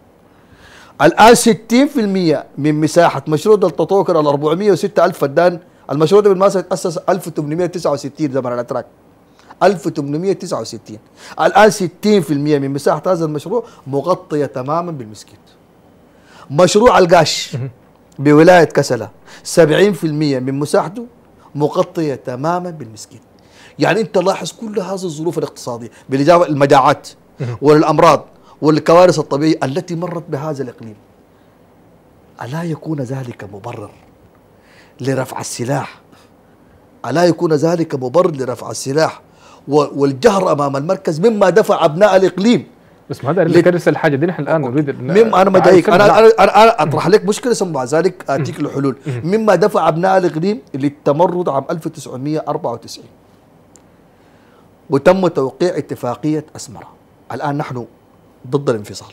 الآن ستين بالمئة من مساحة مشروع دلتا طوكر ال أربعمئة وستة ألف فدان، المشروع ده بالمناسبة تأسس ألف وثمانمئة وتسعة وستين زمن الأتراك. ألف وثمانمئة وتسعة وستين. الآن ستين بالمئة من مساحة هذا المشروع مغطية تماما بالمسكيت. مشروع القاش بولاية كسلة سبعين بالمئة من مساحته مغطية تماما بالمسكيت. يعني انت لاحظ كل هذه الظروف الاقتصادية بالإجابة المجاعات والأمراض والكوارث الطبيعية التي مرت بهذا الإقليم، ألا يكون ذلك مبرر لرفع السلاح؟ ألا يكون ذلك مبرر لرفع السلاح والجهر أمام المركز مما دفع أبناء الإقليم؟ بس ما هذا اللي كرس الحاجة دي نحن الآن نريد مما أنا ما جايك أنا, أنا أنا أطرح لك مشكلة ثم بعد ذلك أتيك الحلول. مما دفع أبناء الإقليم للتمرد عام ألف وتسعمئة وأربعة وتسعين وتم توقيع اتفاقية أسمرة. الآن نحن ضد الانفصال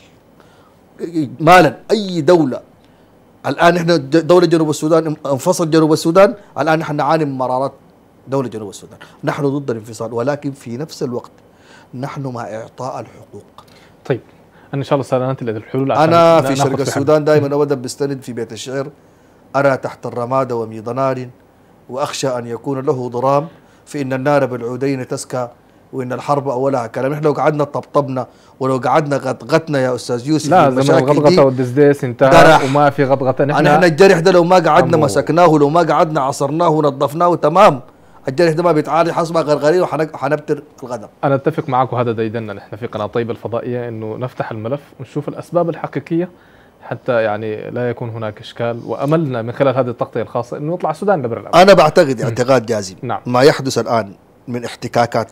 مالا. أي دولة الآن نحن دولة جنوب السودان انفصل جنوب السودان، الآن نحن نعاني من مرارات دولة جنوب السودان. نحن ضد الانفصال ولكن في نفس الوقت نحن مع إعطاء الحقوق. طيب أنا إن شاء الله سألت لك الحلول. أنا في شرق السودان دائما أبدا بستند في بيت الشعر: أرى تحت الرماد وميض نار وأخشى أن يكون له ضرام، فإن النار بالعودين تسكى وإن الحرب أولها كلام. نحن لو قعدنا طبطبنا ولو قعدنا غطغتنا يا أستاذ يوسف لا زمن الغطغطة والدسديس انتهى وما في غطغطة. نحن نحن الجرح ده لو ما قعدنا مسكناه ولو ما قعدنا عصرناه ونظفناه تمام، الجرح ده ما بيتعالج، حصبة غرغرين وحنبتر الغدم. أنا أتفق معك وهذا ديدنا نحن في قناة طيبة الفضائية إنه نفتح الملف ونشوف الأسباب الحقيقية حتى يعني لا يكون هناك إشكال، وأملنا من خلال هذه التغطية الخاصة إنه يطلع السودان قبل الأمل. أنا بعتقد اعتقاد جازم نعم. ما يحدث الآن من احتكاكات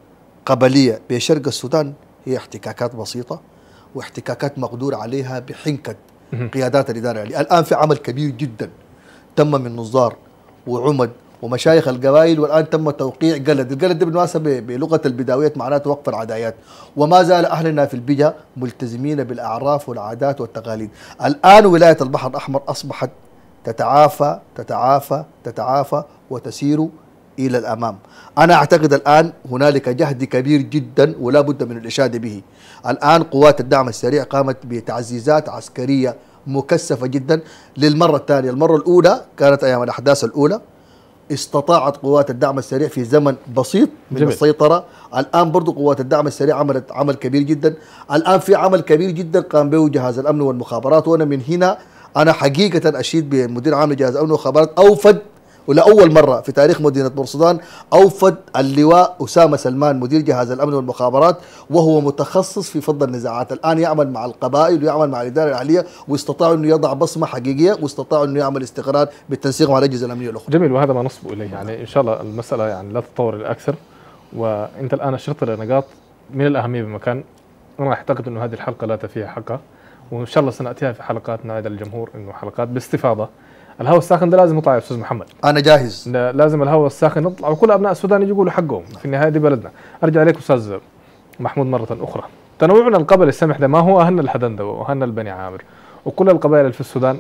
قبلية بشرق السودان هي احتكاكات بسيطة واحتكاكات مقدور عليها بحنكة قيادات الإدارة. الآن في عمل كبير جدا تم من نظار وعمد ومشايخ القبائل، والآن تم توقيع قلد. القلد ده بالمناسبة بلغة البداويات معناته وقف العدايات، وما زال أهلنا في البجا ملتزمين بالأعراف والعادات والتقاليد. الآن ولاية البحر الأحمر أصبحت تتعافى تتعافى تتعافى وتسير إلى الأمام. أنا أعتقد الآن هنالك جهد كبير جدا ولا بد من الإشادة به. الآن قوات الدعم السريع قامت بتعزيزات عسكرية مكثفة جدا للمرة الثانية. المرة الأولى كانت أيام الأحداث الأولى، استطاعت قوات الدعم السريع في زمن بسيط من جميل. السيطرة. الآن برضو قوات الدعم السريع عملت عمل كبير جدا. الآن في عمل كبير جدا قام به جهاز الأمن والمخابرات، وأنا من هنا أنا حقيقة أشيد بمدير عام لجهاز الأمن والمخابرات، أوفد ولأول مرة في تاريخ مدينة بورسودان أوفد اللواء أسامة سلمان مدير جهاز الأمن والمخابرات، وهو متخصص في فض النزاعات. الآن يعمل مع القبائل ويعمل مع الإدارة الأهلية، واستطاع أنه يضع بصمة حقيقية، واستطاع أنه يعمل استقرار بالتنسيق مع الأجهزة الأمنية الأخرى. جميل، وهذا ما نصب إليه. يعني إن شاء الله المسألة يعني لا تتطور الأكثر. وأنت الآن أشرت لنقاط من الأهمية بمكان. أنا أعتقد أنه هذه الحلقة لا تفيها حقها، وإن شاء الله سنأتيها في حلقات نعد الجمهور إنه حلقات باستفاضة. الهواء الساخن ده لازم يطلع يا استاذ محمد. انا جاهز. لازم الهواء الساخن يطلع وكل ابناء السودان يجوا يقولوا حقهم. في النهايه دي بلدنا. ارجع اليك استاذ محمود مره اخرى. تنوعنا القبلي السمح ده ما هو اهلنا الحدندة واهلنا البني عامر وكل القبائل اللي في السودان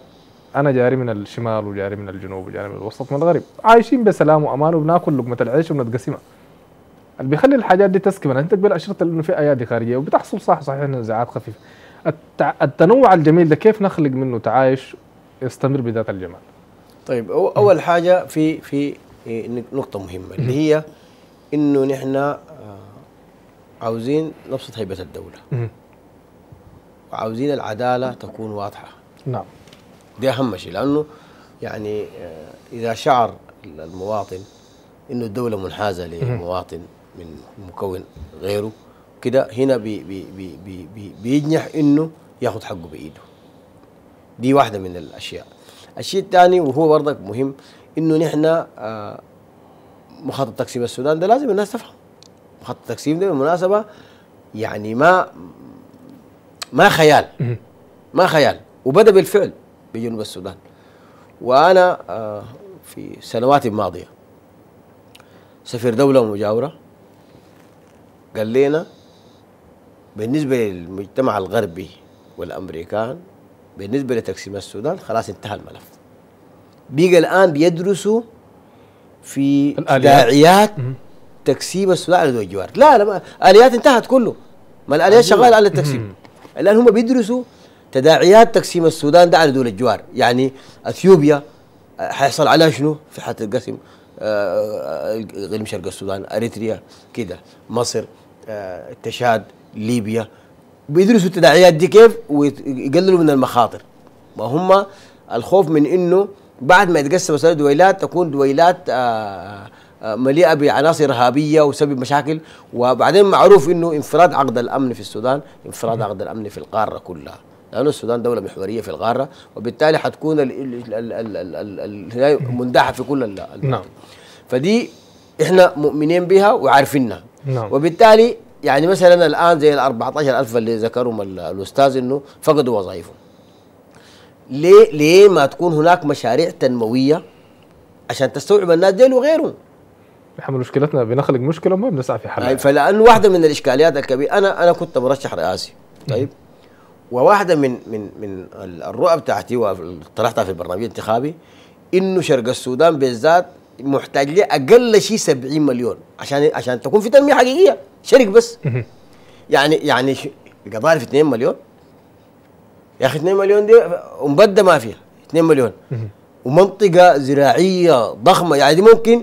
انا جاري من الشمال وجاري من الجنوب وجاري من الوسط من الغرب، عايشين بسلام وامان وبناكل لقمه العيش وبنتقسمها. اللي بيخلي الحاجات دي تسكبنا انت تقبل اشرطه انه في ايادي خارجيه وبتحصل صح صحيح نزاعات خفيفه. التع... التنوع الجميل ده كيف نخلق منه تعايش يستمر بذات الجمال؟ طيب اول حاجه في في نقطه مهمه اللي هي انه نحن عاوزين نبسط هيبه الدوله وعاوزين العداله تكون واضحه. نعم دي اهم شيء، لانه يعني اذا شعر المواطن انه الدوله منحازه لمواطن من مكون غيره كده، هنا بي بي بي بي بي بيجنح انه ياخذ حقه بايده. دي واحده من الاشياء. الشيء الثاني وهو برضك مهم انه نحن آه مخطط تقسيم السودان ده لازم الناس تفهم. مخطط التقسيم ده بالمناسبه يعني ما ما خيال ما خيال وبدا بالفعل بجنوب السودان. وانا آه في سنوات ماضيه سفير دوله مجاوره قال لنا بالنسبه للمجتمع الغربي والامريكان بالنسبه لتقسيم السودان خلاص انتهى الملف. بيجي الان بيدرسوا في داعيات تقسيم السودان على دول الجوار. لا لا الاليات انتهت كله، ما الاليات شغاله على التقسيم. الان هم بيدرسوا تداعيات تقسيم السودان ده على دول الجوار. يعني اثيوبيا حيحصل عليها شنو في حاله القسم، اقليم شرق السودان، اريتريا كده، مصر، آه التشاد، ليبيا. بيدرسوا التداعيات دي كيف ويقللوا من المخاطر. ما هم الخوف من انه بعد ما يتقسم السودان دويلات تكون دويلات آه آه مليئه بعناصر ارهابيه وسبب مشاكل. وبعدين معروف انه انفراد عقد الامن في السودان انفراد عقد الامن في القاره كلها، لأنه السودان دولة محورية في القارة وبالتالي حتكون منداحة في كل المناطق. نعم. فدي احنا مؤمنين بها وعارفينها. نعم. وبالتالي يعني مثلا الآن زي ال أربعة عشر ألف اللي ذكرهم الأستاذ إنه فقدوا وظائفهم. ليه ليه ما تكون هناك مشاريع تنموية عشان تستوعب الناس ديل وغيرهم؟ احنا مشكلتنا بنخلق مشكلة وما بنسعى في حلها. فلأنه واحدة من الإشكاليات الكبيرة، أنا أنا كنت مرشح رئاسي. طيب وواحدة من من من الرؤى بتاعتي وطرحتها في البرنامج الانتخابي إنه شرق السودان بالذات محتاج له أقل شيء سبعين مليون عشان عشان تكون في تنمية حقيقية. شرق بس يعني يعني القضايا في اثنين مليون يا أخي. اثنين مليون دي ومبدة ما فيها اثنين مليون ومنطقة زراعية ضخمة. يعني دي ممكن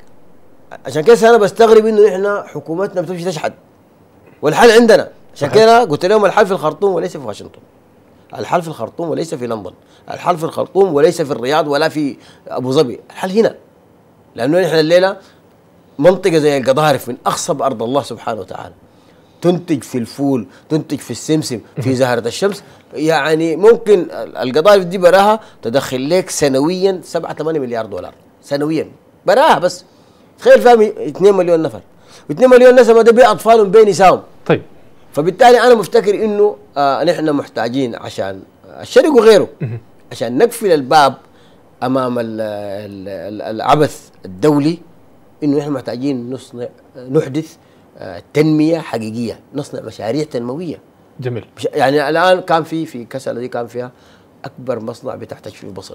عشان كده أنا بستغرب إنه إحنا حكومتنا بتمشي تشحد والحل عندنا. عشان كده قلت لهم الحل في الخرطوم وليس في واشنطن، الحل في الخرطوم وليس في لندن، الحل في الخرطوم وليس في الرياض ولا في ابو ظبي، الحل هنا. لانه نحن الليله منطقه زي القضارف من اخصب ارض الله سبحانه وتعالى، تنتج في الفول، تنتج في السمسم، في زهره الشمس. يعني ممكن القضارف دي براها تدخل لك سنويا سبعة ثمانية مليار دولار سنويا براها بس. تخيل فيها اثنين مليون نفر و2 مليون نسمه ده باطفالهم بين نسائهم. طيب فبالتالي انا مفتكر انه آه نحن محتاجين عشان الشرق وغيره عشان نقفل الباب امام ال ال العبث الدولي، انه نحن محتاجين نصنع نحدث آه تنميه حقيقيه، نصنع مشاريع تنمويه. جميل. يعني الان كان في في كسلة دي كان فيها اكبر مصنع بتاع تجفيف بصل،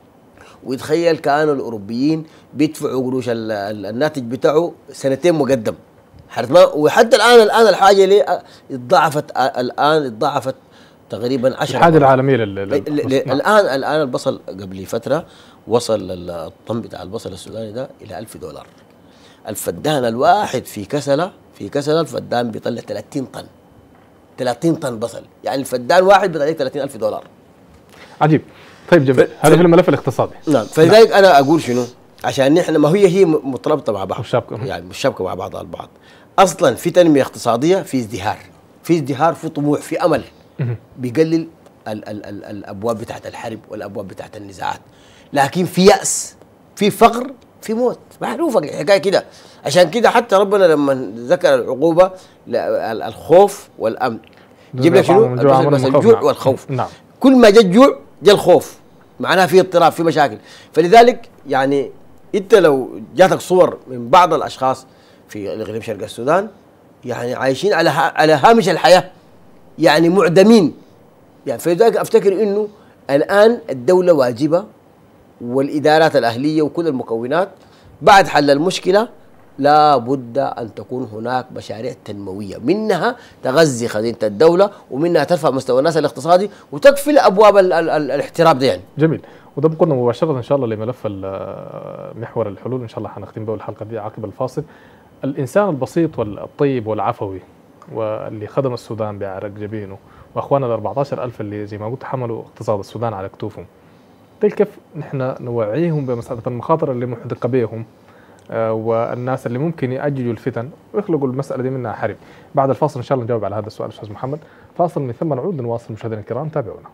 ويتخيل كانوا الاوروبيين بيدفعوا قروش الناتج بتاعه سنتين مقدم. وحتى الان الان الحاجه ليه اتضاعفت، الان اتضاعفت تقريبا عشرة. الحاجه العالميه لل الان الان البصل قبل فتره وصل الطن بتاع البصل السوداني ده الى ألف دولار. الفدان الواحد في كسله في كسله الفدان بيطلع ثلاثين طن ثلاثين طن بصل. يعني الفدان واحد بيطلع ثلاثين ألف دولار. عجيب. طيب جميل. هذا في الملف الاقتصادي. نعم. فلذلك نعم. انا اقول شنو عشان نحن ما هي هي مترابطه مع بعض، مشابكه يعني مشابكه مع بعضها البعض. اصلا في تنميه اقتصاديه، في ازدهار، في ازدهار، في طموح، في امل بيقلل ال ال ال الابواب بتاعت الحرب والابواب بتاعت النزاعات. لكن في يأس، في فقر، في موت، معروفه الحكايه كده. عشان كده حتى ربنا لما ذكر العقوبه الخوف والامن جيب لك شنو؟ الجوع والخوف. نعم. كل ما جاء الجوع جاء الخوف، معناها في اضطراب، في مشاكل. فلذلك يعني انت لو جاتك صور من بعض الاشخاص في اقليم شرق السودان يعني عايشين على على هامش الحياه، يعني معدمين. يعني فلذلك افتكر انه الآن الدولة واجبة والإدارات الأهلية وكل المكونات بعد حل المشكلة لا بد أن تكون هناك مشاريع تنموية منها تغذي خزينة الدولة ومنها ترفع مستوى الناس الاقتصادي وتقفل أبواب ال ال ال الاحتراب ده يعني. جميل. وده بقولنا مباشرة إن شاء الله لملف محور الحلول إن شاء الله حنختم به الحلقة دي عقب الفاصل. الإنسان البسيط والطيب والعفوي واللي خدم السودان بعرق جبينه وأخوانا ال أربعة عشر ألف اللي زي ما قلت حملوا اقتصاد السودان على كتوفهم، طيب كيف نحن نوعيهم بمسألة المخاطر اللي محدقة بهم آه والناس اللي ممكن يأججوا الفتن ويخلقوا المسألة دي منها حرب؟ بعد الفاصل إن شاء الله نجاوب على هذا السؤال أستاذ محمد. فاصل من ثم نعود نواصل مشاهدينا الكرام، تابعونا.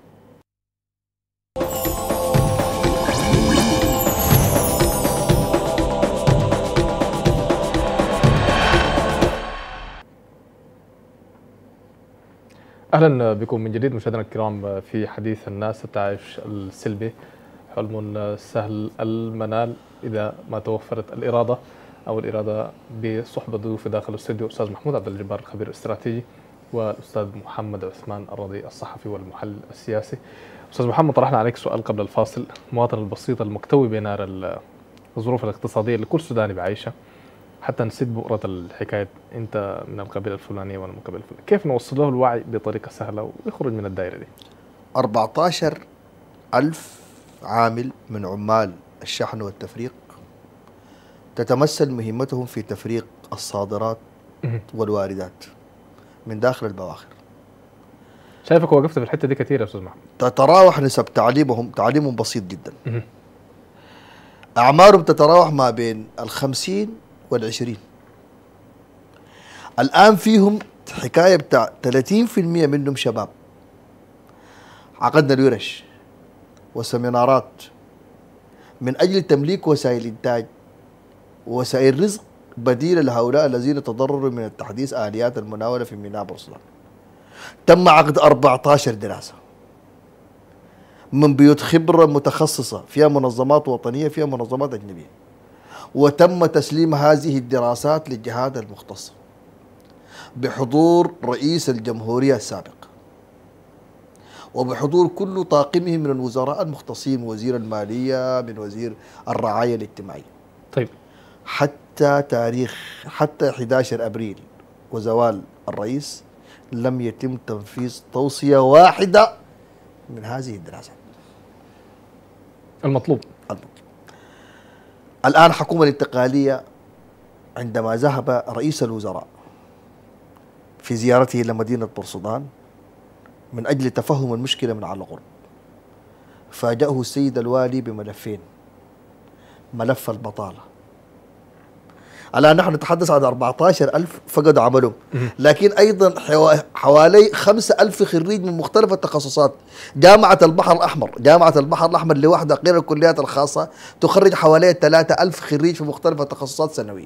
أهلا بكم من جديد مشاهدينا الكرام في حديث الناس. التعايش السلبي حلم سهل المنال إذا ما توفرت الإرادة أو الإرادة بصحبة ضيوف داخل الاستوديو الأستاذ محمود عبد الجبار الخبير الاستراتيجي والأستاذ محمد عثمان الرضي الصحفي والمحلل السياسي. أستاذ محمد، طرحنا عليك سؤال قبل الفاصل. المواطن البسيط المكتوي بنار الظروف الاقتصادية اللي كل سوداني بعيشها، حتى نسد بؤرة الحكاية أنت من القبيلة الفلانية وأنا من القبيلة الفلانية، كيف نوصل له الوعي بطريقة سهلة ويخرج من الدائرة دي؟ أربعة عشر ألف عامل من عمال الشحن والتفريق تتمثل مهمتهم في تفريق الصادرات والواردات من داخل البواخر. شايفك وقفت في الحتة دي كثير يا أستاذ محمد. تتراوح نسب تعليمهم تعليمهم بسيط جدا. أعمارهم تتراوح ما بين الخمسين والعشرين. الآن فيهم حكاية بتاع ثلاثين في المئة منهم شباب. عقدنا الورش وسمينارات من أجل تمليك وسائل إنتاج ووسائل رزق بديلة لهؤلاء الذين تضرروا من التحديث آليات المناولة في ميناء بورسلان. تم عقد أربعة عشر دراسة من بيوت خبرة متخصصة فيها منظمات وطنية فيها منظمات أجنبية، وتم تسليم هذه الدراسات للجهات المختصة بحضور رئيس الجمهورية السابق وبحضور كل طاقمه من الوزراء المختصين، من وزير المالية، من وزير الرعاية الاجتماعية. طيب حتى تاريخ حتى أحد عشر أبريل وزوال الرئيس لم يتم تنفيذ توصية واحدة من هذه الدراسات. المطلوب المطلوب الآن الحكومة الانتقالية عندما ذهب رئيس الوزراء في زيارته إلى مدينة بورسودان من أجل تفهم المشكلة من على قرب، فاجأه السيد الوالي بملفين: ملف البطالة. الآن نحن نتحدث عن أربعة عشر ألف فقدوا عملهم، لكن أيضا حوالي خمسة ألف خريج من مختلف التخصصات. جامعة البحر الأحمر جامعة البحر الأحمر لوحدها غير الكليات الخاصة تخرج حوالي ثلاثة ألف خريج في مختلف التخصصات سنويا.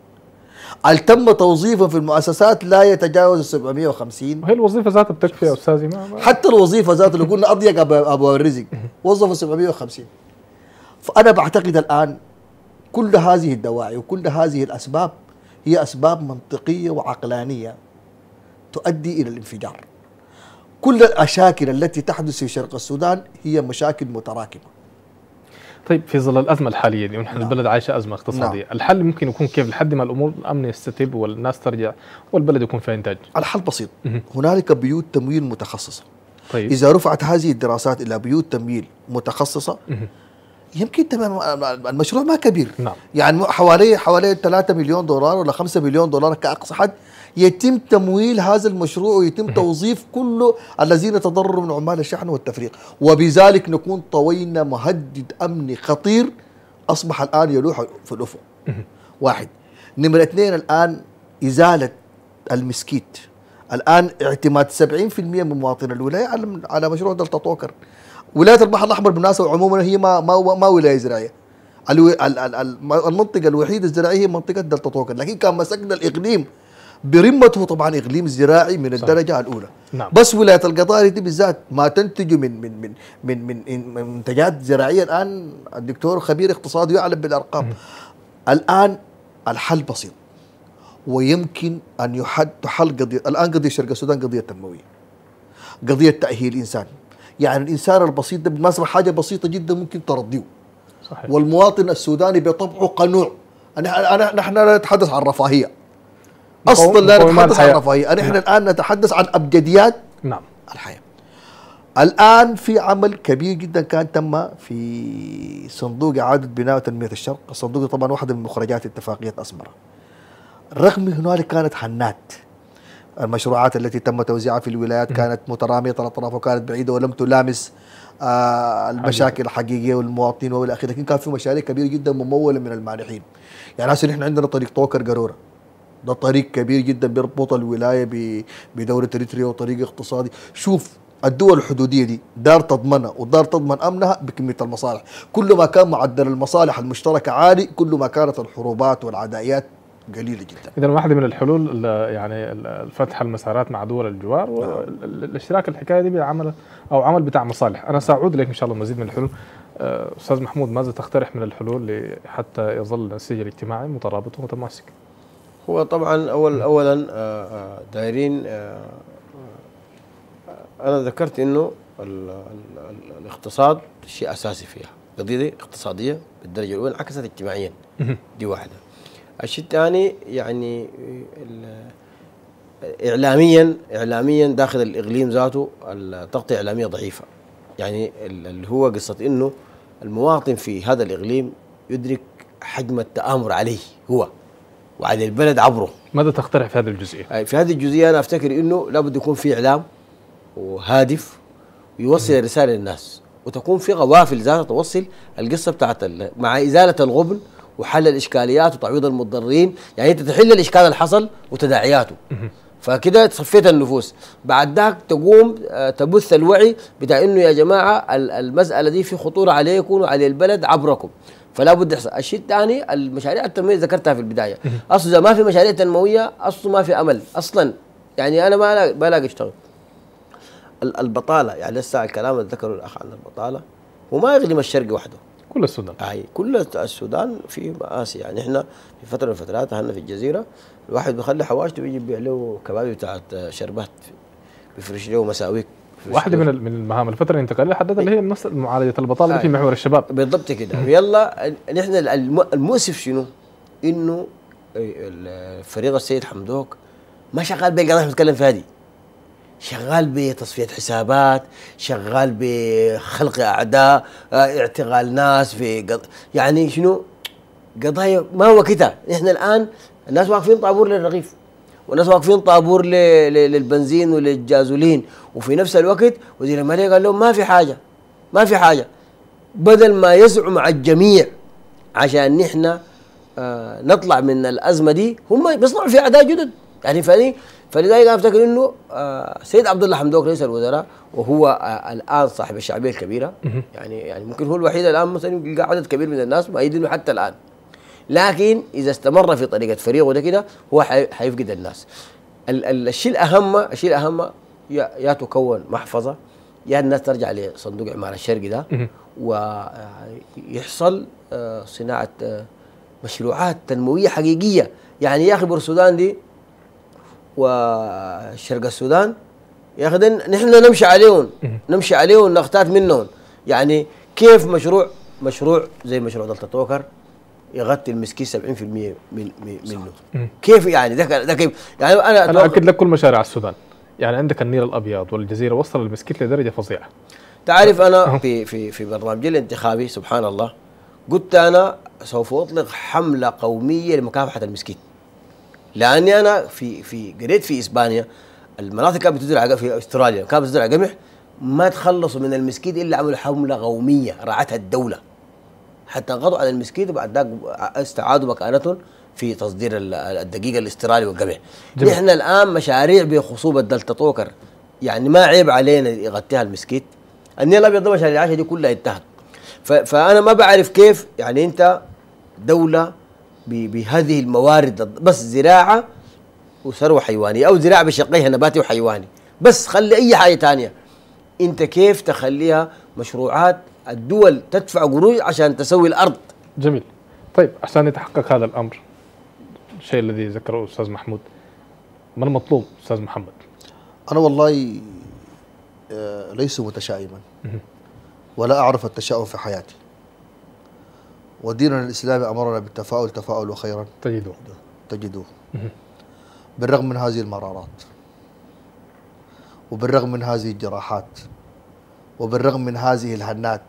تم توظيفهم في المؤسسات لا يتجاوز سبعمئة وخمسين. وهي الوظيفة ذاتها بتكفي يا أستاذي؟ ما حتى الوظيفة ذاتها اللي قلنا أضيق أبواب الرزق وظفوا سبعمئة وخمسين. فأنا بعتقد الآن كل هذه الدواعي وكل هذه الأسباب هي أسباب منطقية وعقلانية تؤدي إلى الانفجار. كل المشاكل التي تحدث في شرق السودان هي مشاكل متراكمة. طيب في ظل الأزمة الحالية دي ونحن نعم. البلد عايشة أزمة اقتصادية، نعم. الحل ممكن يكون كيف لحد ما الأمور الأمن يستتب والناس ترجع والبلد يكون فيها إنتاج؟ الحل بسيط. مه. هنالك بيوت تمويل متخصصة. طيب. إذا رفعت هذه الدراسات إلى بيوت تمويل متخصصة مه. يمكن تمام. المشروع ما كبير، نعم. يعني حوالي حوالي ثلاثة مليون دولار ولا خمسة مليون دولار كأقصى حد يتم تمويل هذا المشروع ويتم توظيف كل الذين تضرروا من عمال الشحن والتفريق، وبذلك نكون طوينا مهدد أمني خطير أصبح الآن يلوح في الأفق. واحد. نمرة اثنين، الآن إزالة المسكيت. الآن اعتماد سبعين في المئة من مواطني الولاية على مشروع دلتا طوكر. ولاية البحر الأحمر بالمناسبة عموما هي ما ما ما ولاية زراعية. المنطقة الوحيدة الزراعية هي منطقة دلتا طوكر، لكن كان مسكنا الإقليم برمته طبعا إقليم زراعي من الدرجة صح. الأولى. نعم. بس ولاية القطاري دي بالذات ما تنتج من من من من من منتجات زراعية. الآن الدكتور خبير اقتصادي يعلم بالأرقام. م. الآن الحل بسيط ويمكن أن يحد تحل قضية. الآن قضية شرق السودان قضية تنموية، قضية تأهيل إنسان. يعني الانسان البسيط ده بالمناسبه حاجه بسيطه جدا ممكن ترضيه. صحيح. والمواطن السوداني بطبعه قنوع. انا انا نحن لا نتحدث عن رفاهيه اصلا، لا نتحدث عن رفاهيه، نحن الان نتحدث عن ابجديات نعم الحياه. الان في عمل كبير جدا كان تم في صندوق اعاده بناء وتنميه الشرق. الصندوق طبعا واحده من مخرجات اتفاقيه اسمره. رغم هنالك كانت حنات، المشروعات التي تم توزيعها في الولايات كانت متراميه الاطراف وكانت بعيده ولم تلامس آه المشاكل الحقيقيه والمواطنين والى اخره، لكن كان في مشاريع كبيره جدا مموله من المانحين. يعني هسه نحن عندنا طريق طوكر قروره، ده طريق كبير جدا بيربط الولايه بدوله اريتريا وطريق اقتصادي. شوف الدول الحدوديه دي دار تضمنها ودار تضمن امنها بكميه المصالح، كل ما كان معدل المصالح المشتركه عالي كل ما كانت الحروبات والعدائيات قليله جدا. اذا واحده من الحلول يعني فتح المسارات مع دول الجوار والاشتراك الحكايه دي بعمل او عمل بتاع مصالح. انا ساعود لك ان شاء الله مزيد من الحلول. استاذ محمود، ماذا تقترح من الحلول حتى يظل النسيج الاجتماعي مترابط ومتماسك؟ هو طبعا اول اولا دايرين، انا ذكرت انه ال ال الاقتصاد شيء اساسي فيها، قضيه اقتصاديه بالدرجه الاولى انعكست اجتماعيا، دي واحده. الشيء الثاني يعني اعلاميا اعلاميا داخل الاقليم ذاته التغطيه الاعلاميه ضعيفه. يعني اللي هو قصه انه المواطن في هذا الاقليم يدرك حجم التآمر عليه هو وعلى البلد عبره. ماذا تقترح في هذه الجزئيه؟ في هذه الجزئيه انا افتكر انه لابد يكون في اعلام وهادف ويوصل الرساله للناس، وتكون في قوافل ذاتها توصل القصه بتاعت مع ازاله الغبن وحل الاشكاليات وتعويض المضطرين. يعني انت تحل الاشكال اللي حصل وتداعياته، فكده صفيت النفوس. بعد ذاك تقوم تبث الوعي بتاع انه يا جماعه المساله دي في خطوره عليكم وعلى البلد عبركم، فلا بد يحصل. الشيء الثاني المشاريع التنمويه ذكرتها في البدايه، اصلا اذا ما في مشاريع تنمويه اصلا ما في امل اصلا. يعني انا ما بلاقي اشتغل. البطاله، يعني لسه الكلام اللي ذكره الاخ عن البطاله وما يغلم الشرق وحده، كل السودان. اي كل السودان في مآسي. يعني احنا في فتره من الفترات هنا في الجزيره الواحد بيخلي حواشته بيجي يبيع له كبابي بتاعت شربات، بيفرش له مساويك. واحده من من المهام الفتره الانتقاليه حددها اللي هي معالجه البطاله في محور الشباب. بالضبط كده. يلا نحن المؤسف شنو؟ انه فريق السيد حمدوك ما شغال بالقضايا اللي بنتكلم في هذه، شغال بتصفيه حسابات، شغال بخلق اعداء، اعتقال ناس في قض... يعني شنو قضايا ما هو كده. احنا الان الناس واقفين طابور للرغيف، والناس واقفين طابور ل... ل... للبنزين وللجازولين، وفي نفس الوقت وزير الماليه قال لهم ما في حاجه ما في حاجه، بدل ما يزعم على الجميع عشان نحن آه نطلع من الازمه دي، هم بيصنعوا في اعداء جدد. يعني فاني فلذلك انا افتكر انه آه سيد عبد الله حمدوك رئيس الوزراء وهو آه الان صاحب الشعبيه الكبيره، يعني يعني ممكن هو الوحيد الان مثلا يلقى عدد كبير من الناس مؤيدينه حتى الان، لكن اذا استمر في طريقه فريقه ده كده هو حيفقد الناس. ال ال الشيء الاهم الشيء الاهم يا, يا تكون محفظه، يا الناس ترجع لصندوق عماره الشرقي ده ويحصل آه صناعه آه مشروعات تنمويه حقيقيه. يعني يا اخي بور السودان دي وشرق السودان يا اخي نحن نمشي عليهم نمشي عليهم نغتات منهم. يعني كيف مشروع مشروع زي مشروع دلتا طوكر يغطي المسكين سبعين بالمئة من منه؟ كيف يعني ده ده كيف؟ يعني انا انا اكد لك كل مشاريع السودان، يعني عندك النيل الابيض والجزيره وصل المسكين لدرجه فظيعه. تعرف انا في في في برنامجي الانتخابي سبحان الله قلت انا سوف اطلق حمله قوميه لمكافحه المسكين، لاني انا في في قريت في اسبانيا المناطق كانت بتزرع في استراليا كانت بتزرع قمح ما تخلصوا من المسكين الا عملوا حمله قوميه رعتها الدوله حتى انقضوا على المسكين، وبعد ذاك استعادوا مكانتهم في تصدير الدقيق الاسترالي والقمح. نحن الان مشاريع بخصوبه دلتا طوكر يعني ما عيب علينا يغطيها المسكين. النيل الابيض مشاريع العاشره دي كلها انتهت. فانا ما بعرف كيف يعني انت دوله بهذه الموارد بس زراعه وثروه حيوانيه او زراعه بشقيها نباتي وحيواني بس، خلي اي حاجه ثانيه. انت كيف تخليها مشروعات الدول تدفع قروض عشان تسوي الارض؟ جميل. طيب عشان يتحقق هذا الامر الشيء الذي ذكره الاستاذ محمود، ما المطلوب استاذ محمد؟ انا والله آه، ليس متشائما ولا أعرف التشاؤم في حياتي، وديننا الإسلامي أمرنا بالتفاؤل، تفاؤلوا خيرا تجدوه تجدوه. بالرغم من هذه المرارات، وبالرغم من هذه الجراحات، وبالرغم من هذه الهنات،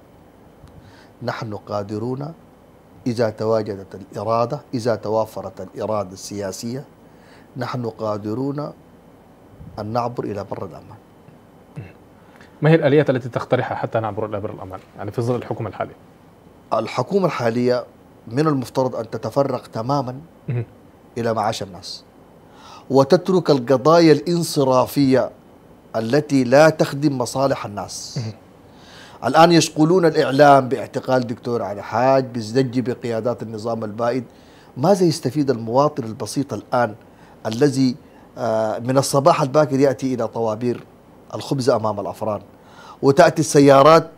نحن قادرون إذا تواجدت الإرادة، إذا توافرت الإرادة السياسية، نحن قادرون أن نعبر إلى بر الأمان. ما هي الآليات التي تقترحها حتى نعبر إلى بر الأمان، يعني في ظل الحكومة الحالية؟ الحكومة الحالية من المفترض أن تتفرغ تماما إلى معاش الناس، وتترك القضايا الانصرافية التي لا تخدم مصالح الناس. الآن يشغلون الإعلام باعتقال دكتور علي حاج، بالزج بقيادات النظام البائد. ماذا يستفيد المواطن البسيط الآن الذي من الصباح الباكر يأتي إلى طوابير الخبز أمام الأفران، وتأتي السيارات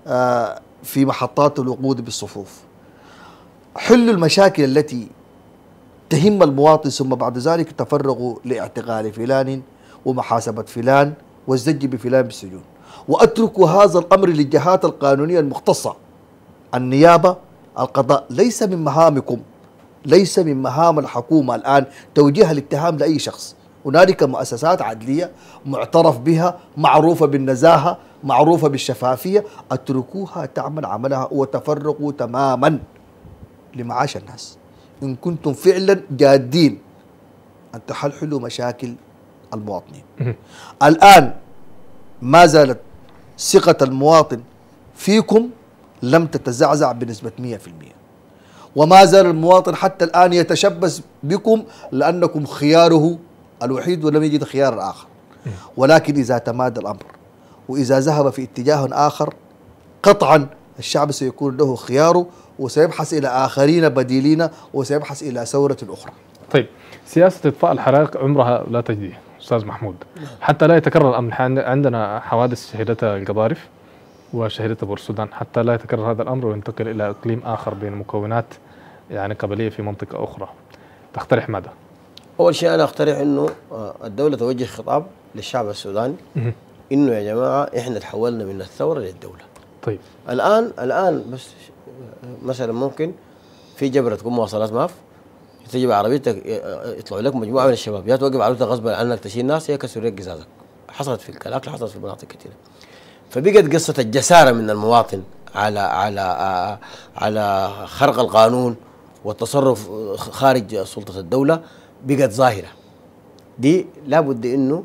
في محطات الوقود بالصفوف؟ حلوا المشاكل التي تهم المواطن، ثم بعد ذلك تفرغوا لاعتقال فلان ومحاسبة فلان والزج بفلان بالسجون، وأتركوا هذا الأمر للجهات القانونية المختصة، النيابة، القضاء. ليس من مهامكم، ليس من مهام الحكومة الآن توجيه الاتهام لأي شخص. هنالك مؤسسات عدلية معترف بها، معروفة بالنزاهة، معروفة بالشفافية، اتركوها تعمل عملها وتفرغوا تماما لمعاش الناس إن كنتم فعلا جادين أن تحلحلوا مشاكل المواطنين. الآن ما زالت ثقة المواطن فيكم لم تتزعزع بنسبة مئة بالمئة، وما زال المواطن حتى الآن يتشبث بكم لأنكم خياره الوحيد ولم يجد خيار آخر. ولكن إذا تمادى الأمر وإذا ذهب في اتجاه آخر، قطعا الشعب سيكون له خياره وسيبحث إلى آخرين بديلين وسيبحث إلى ثورة أخرى. طيب، سياسة إطفاء الحرائق عمرها لا تجدي أستاذ محمود، حتى لا يتكرر الأمر. عندنا حوادث شهدتها القضارف وشهدتها بورسودان، حتى لا يتكرر هذا الأمر وينتقل إلى إقليم آخر بين مكونات يعني قبلية في منطقة أخرى. تقترح ماذا؟ أول شيء أنا أقترح إنه الدولة توجه خطاب للشعب السوداني إنه يا جماعة إحنا تحولنا من الثورة للدولة. طيب الآن الآن بس مثلا ممكن في جبرة تكون مواصلات ماف، تجي بعربيتك يطلعوا لك مجموعة من الشباب، يا توقف عربيتك غصبا عنك تشيل ناس، يا كسر لك قزازك. حصلت في الكلاكل، حصلت في مناطق كثيرة. فبقت قصة الجسارة من المواطن على على آه على خرق القانون والتصرف خارج سلطة الدولة بقت ظاهرة. دي لابد إنه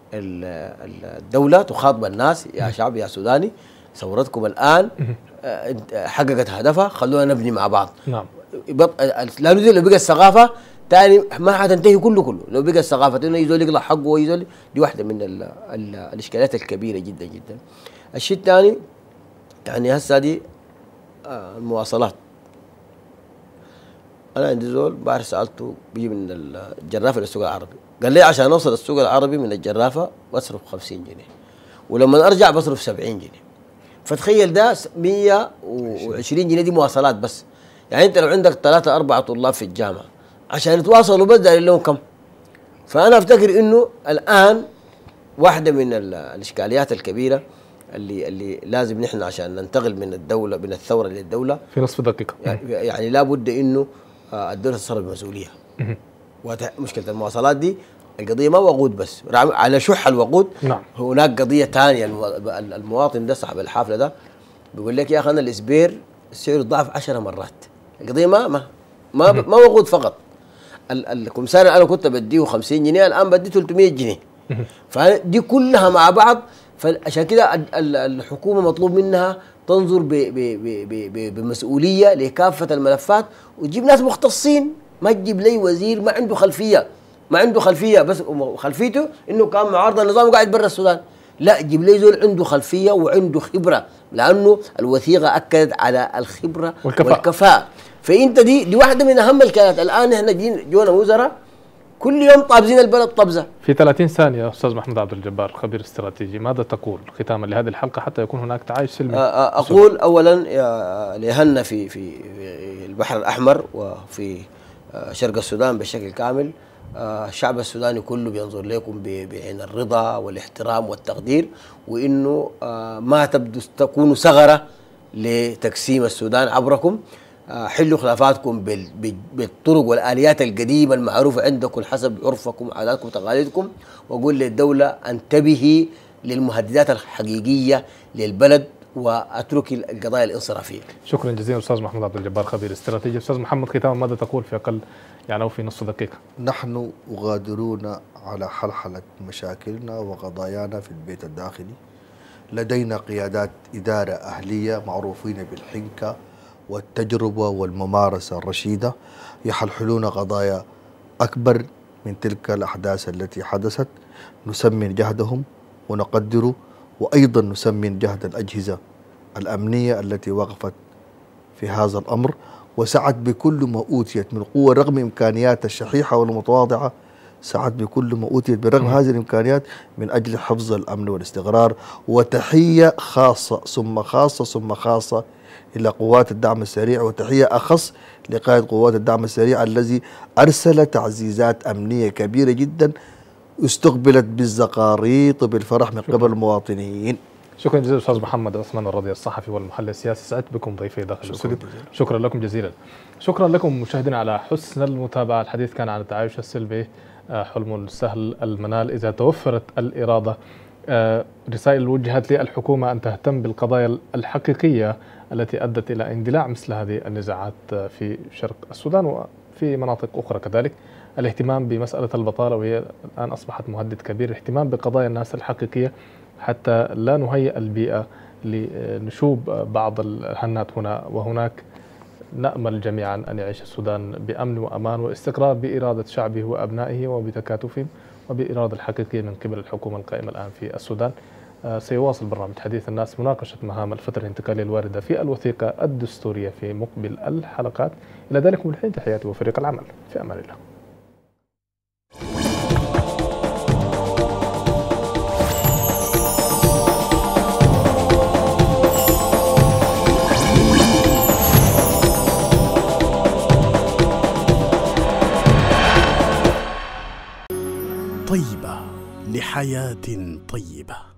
الدولة تخاطب الناس، يا شعب يا سوداني، ثورتكم الآن حققت هدفها، خلونا نبني مع بعض. نعم. لأنه دي لو بقى الثقافة تاني ما حتنتهي كله كله. لو بقى الثقافة إنه يزول يقلع حقه ويزول، دي واحدة من ال ال الإشكالات الكبيرة جدا جدا. الشيء الثاني يعني هسه دي آه المواصلات. أنا عندي زول بعرف سألته بيجي من الجرافة للسوق العربي، قال لي عشان أوصل السوق العربي من الجرافة بصرف خمسين جنيه، ولما أرجع بصرف سبعين جنيه. فتخيل ده مية وعشرين جنيه دي مواصلات بس. يعني أنت لو عندك ثلاثة أربعة طلاب في الجامعة عشان يتواصلوا بس داير لهم كم؟ فأنا أفتكر إنه الآن واحدة من الإشكاليات الكبيرة اللي اللي لازم نحن عشان ننتقل من الدولة من الثورة للدولة في نصف دقيقة، يعني لابد إنه الدولة تتصرف بمسؤولية. مشكلة المواصلات دي القضية ما وقود بس، على شح الوقود. نعم. هناك قضية ثانية، المواطن ده صاحب الحافلة ده بيقول لك يا أخي أنا الإسبير سعره ضعف عشر مرات. القضية ما ما ما, ما وقود فقط. الكمساري أنا كنت بديه خمسين جنيه، الآن بديه ثلاثمئة جنيه. فدي كلها مع بعض. فعشان كده الحكومة مطلوب منها تنظر بمسؤولية لكافة الملفات وتجيب ناس مختصين، ما تجيب لي وزير ما عنده خلفية ما عنده خلفية بس خلفيته إنه كان معارض النظام وقاعد برا السودان. لا، جيب لي زول عنده خلفية وعنده خبرة، لأنه الوثيقة أكدت على الخبرة والكفاءة, والكفاءة. فأنت دي دي واحدة من أهم الكلمات. الآن إحنا جونا وزراء كل يوم طابزين البلد طبزة. في ثلاثين ثانية أستاذ محمود عبد الجبار خبير استراتيجي، ماذا تقول ختاما لهذه الحلقة حتى يكون هناك تعايش سلمي؟ أقول أولا لهنا في في البحر الأحمر وفي شرق السودان بشكل كامل. الشعب السوداني كله بينظر لكم بعين الرضا والاحترام والتقدير، وإنه ما تبدو تكونوا ثغرة لتقسيم السودان عبركم. حلوا خلافاتكم بالطرق والآليات القديمة المعروفة عندكم حسب عرفكم وعاداتكم وتقاليدكم، وأقول للدولة انتبهي للمهددات الحقيقية للبلد واترك القضايا الانصرافيه. شكرا جزيلا استاذ محمود عبد الجبار خبير استراتيجي. استاذ محمد ختاما ماذا تقول في اقل يعني او في نصف دقيقه؟ نحن غادرون على حلحله مشاكلنا وقضايانا في البيت الداخلي. لدينا قيادات اداره اهليه معروفين بالحنكه والتجربه والممارسه الرشيده، يحلحلون قضايا اكبر من تلك الاحداث التي حدثت. نسمن جهدهم ونقدره، وأيضا نسمن جهد الأجهزة الأمنية التي وقفت في هذا الأمر وسعت بكل ما أوتيت من قوة رغم إمكانيات الشحيحة والمتواضعة، سعت بكل ما أوتيت برغم هذه الإمكانيات من أجل حفظ الأمن والاستقرار. وتحية خاصة ثم خاصة ثم خاصة إلى قوات الدعم السريع، وتحية أخص لقائد قوات الدعم السريع الذي أرسل تعزيزات أمنية كبيرة جدا استقبلت بالزقاريط وبالفرح من قبل المواطنين. شكرا جزيلا استاذ محمد عثمان الرضي الصحفي والمحلل السياسي، سعدت بكم ضيفي داخل الاستوديو. شكرا لكم جزيلا. شكرا لكم مشاهدينا على حسن المتابعه. الحديث كان عن التعايش السلبي، حلم السهل المنال اذا توفرت الاراده. رسائل وجهت للحكومه ان تهتم بالقضايا الحقيقيه التي ادت الى اندلاع مثل هذه النزاعات في شرق السودان وفي مناطق اخرى كذلك. الاهتمام بمسألة البطالة وهي الآن أصبحت مهدد كبير، الاهتمام بقضايا الناس الحقيقية حتى لا نهيئ البيئة لنشوب بعض الهنات هنا وهناك. نأمل جميعا أن يعيش السودان بأمن وأمان واستقرار بإرادة شعبه وأبنائه وبتكاتفهم وبإرادة الحقيقية من قبل الحكومة القائمة الآن في السودان. سيواصل برنامج حديث الناس مناقشة مهام الفترة الانتقالية الواردة في الوثيقة الدستورية في مقبل الحلقات. إلى ذلك من الحين تحياتي وفريق العمل في أمان الله. طيبة لحياة طيبة.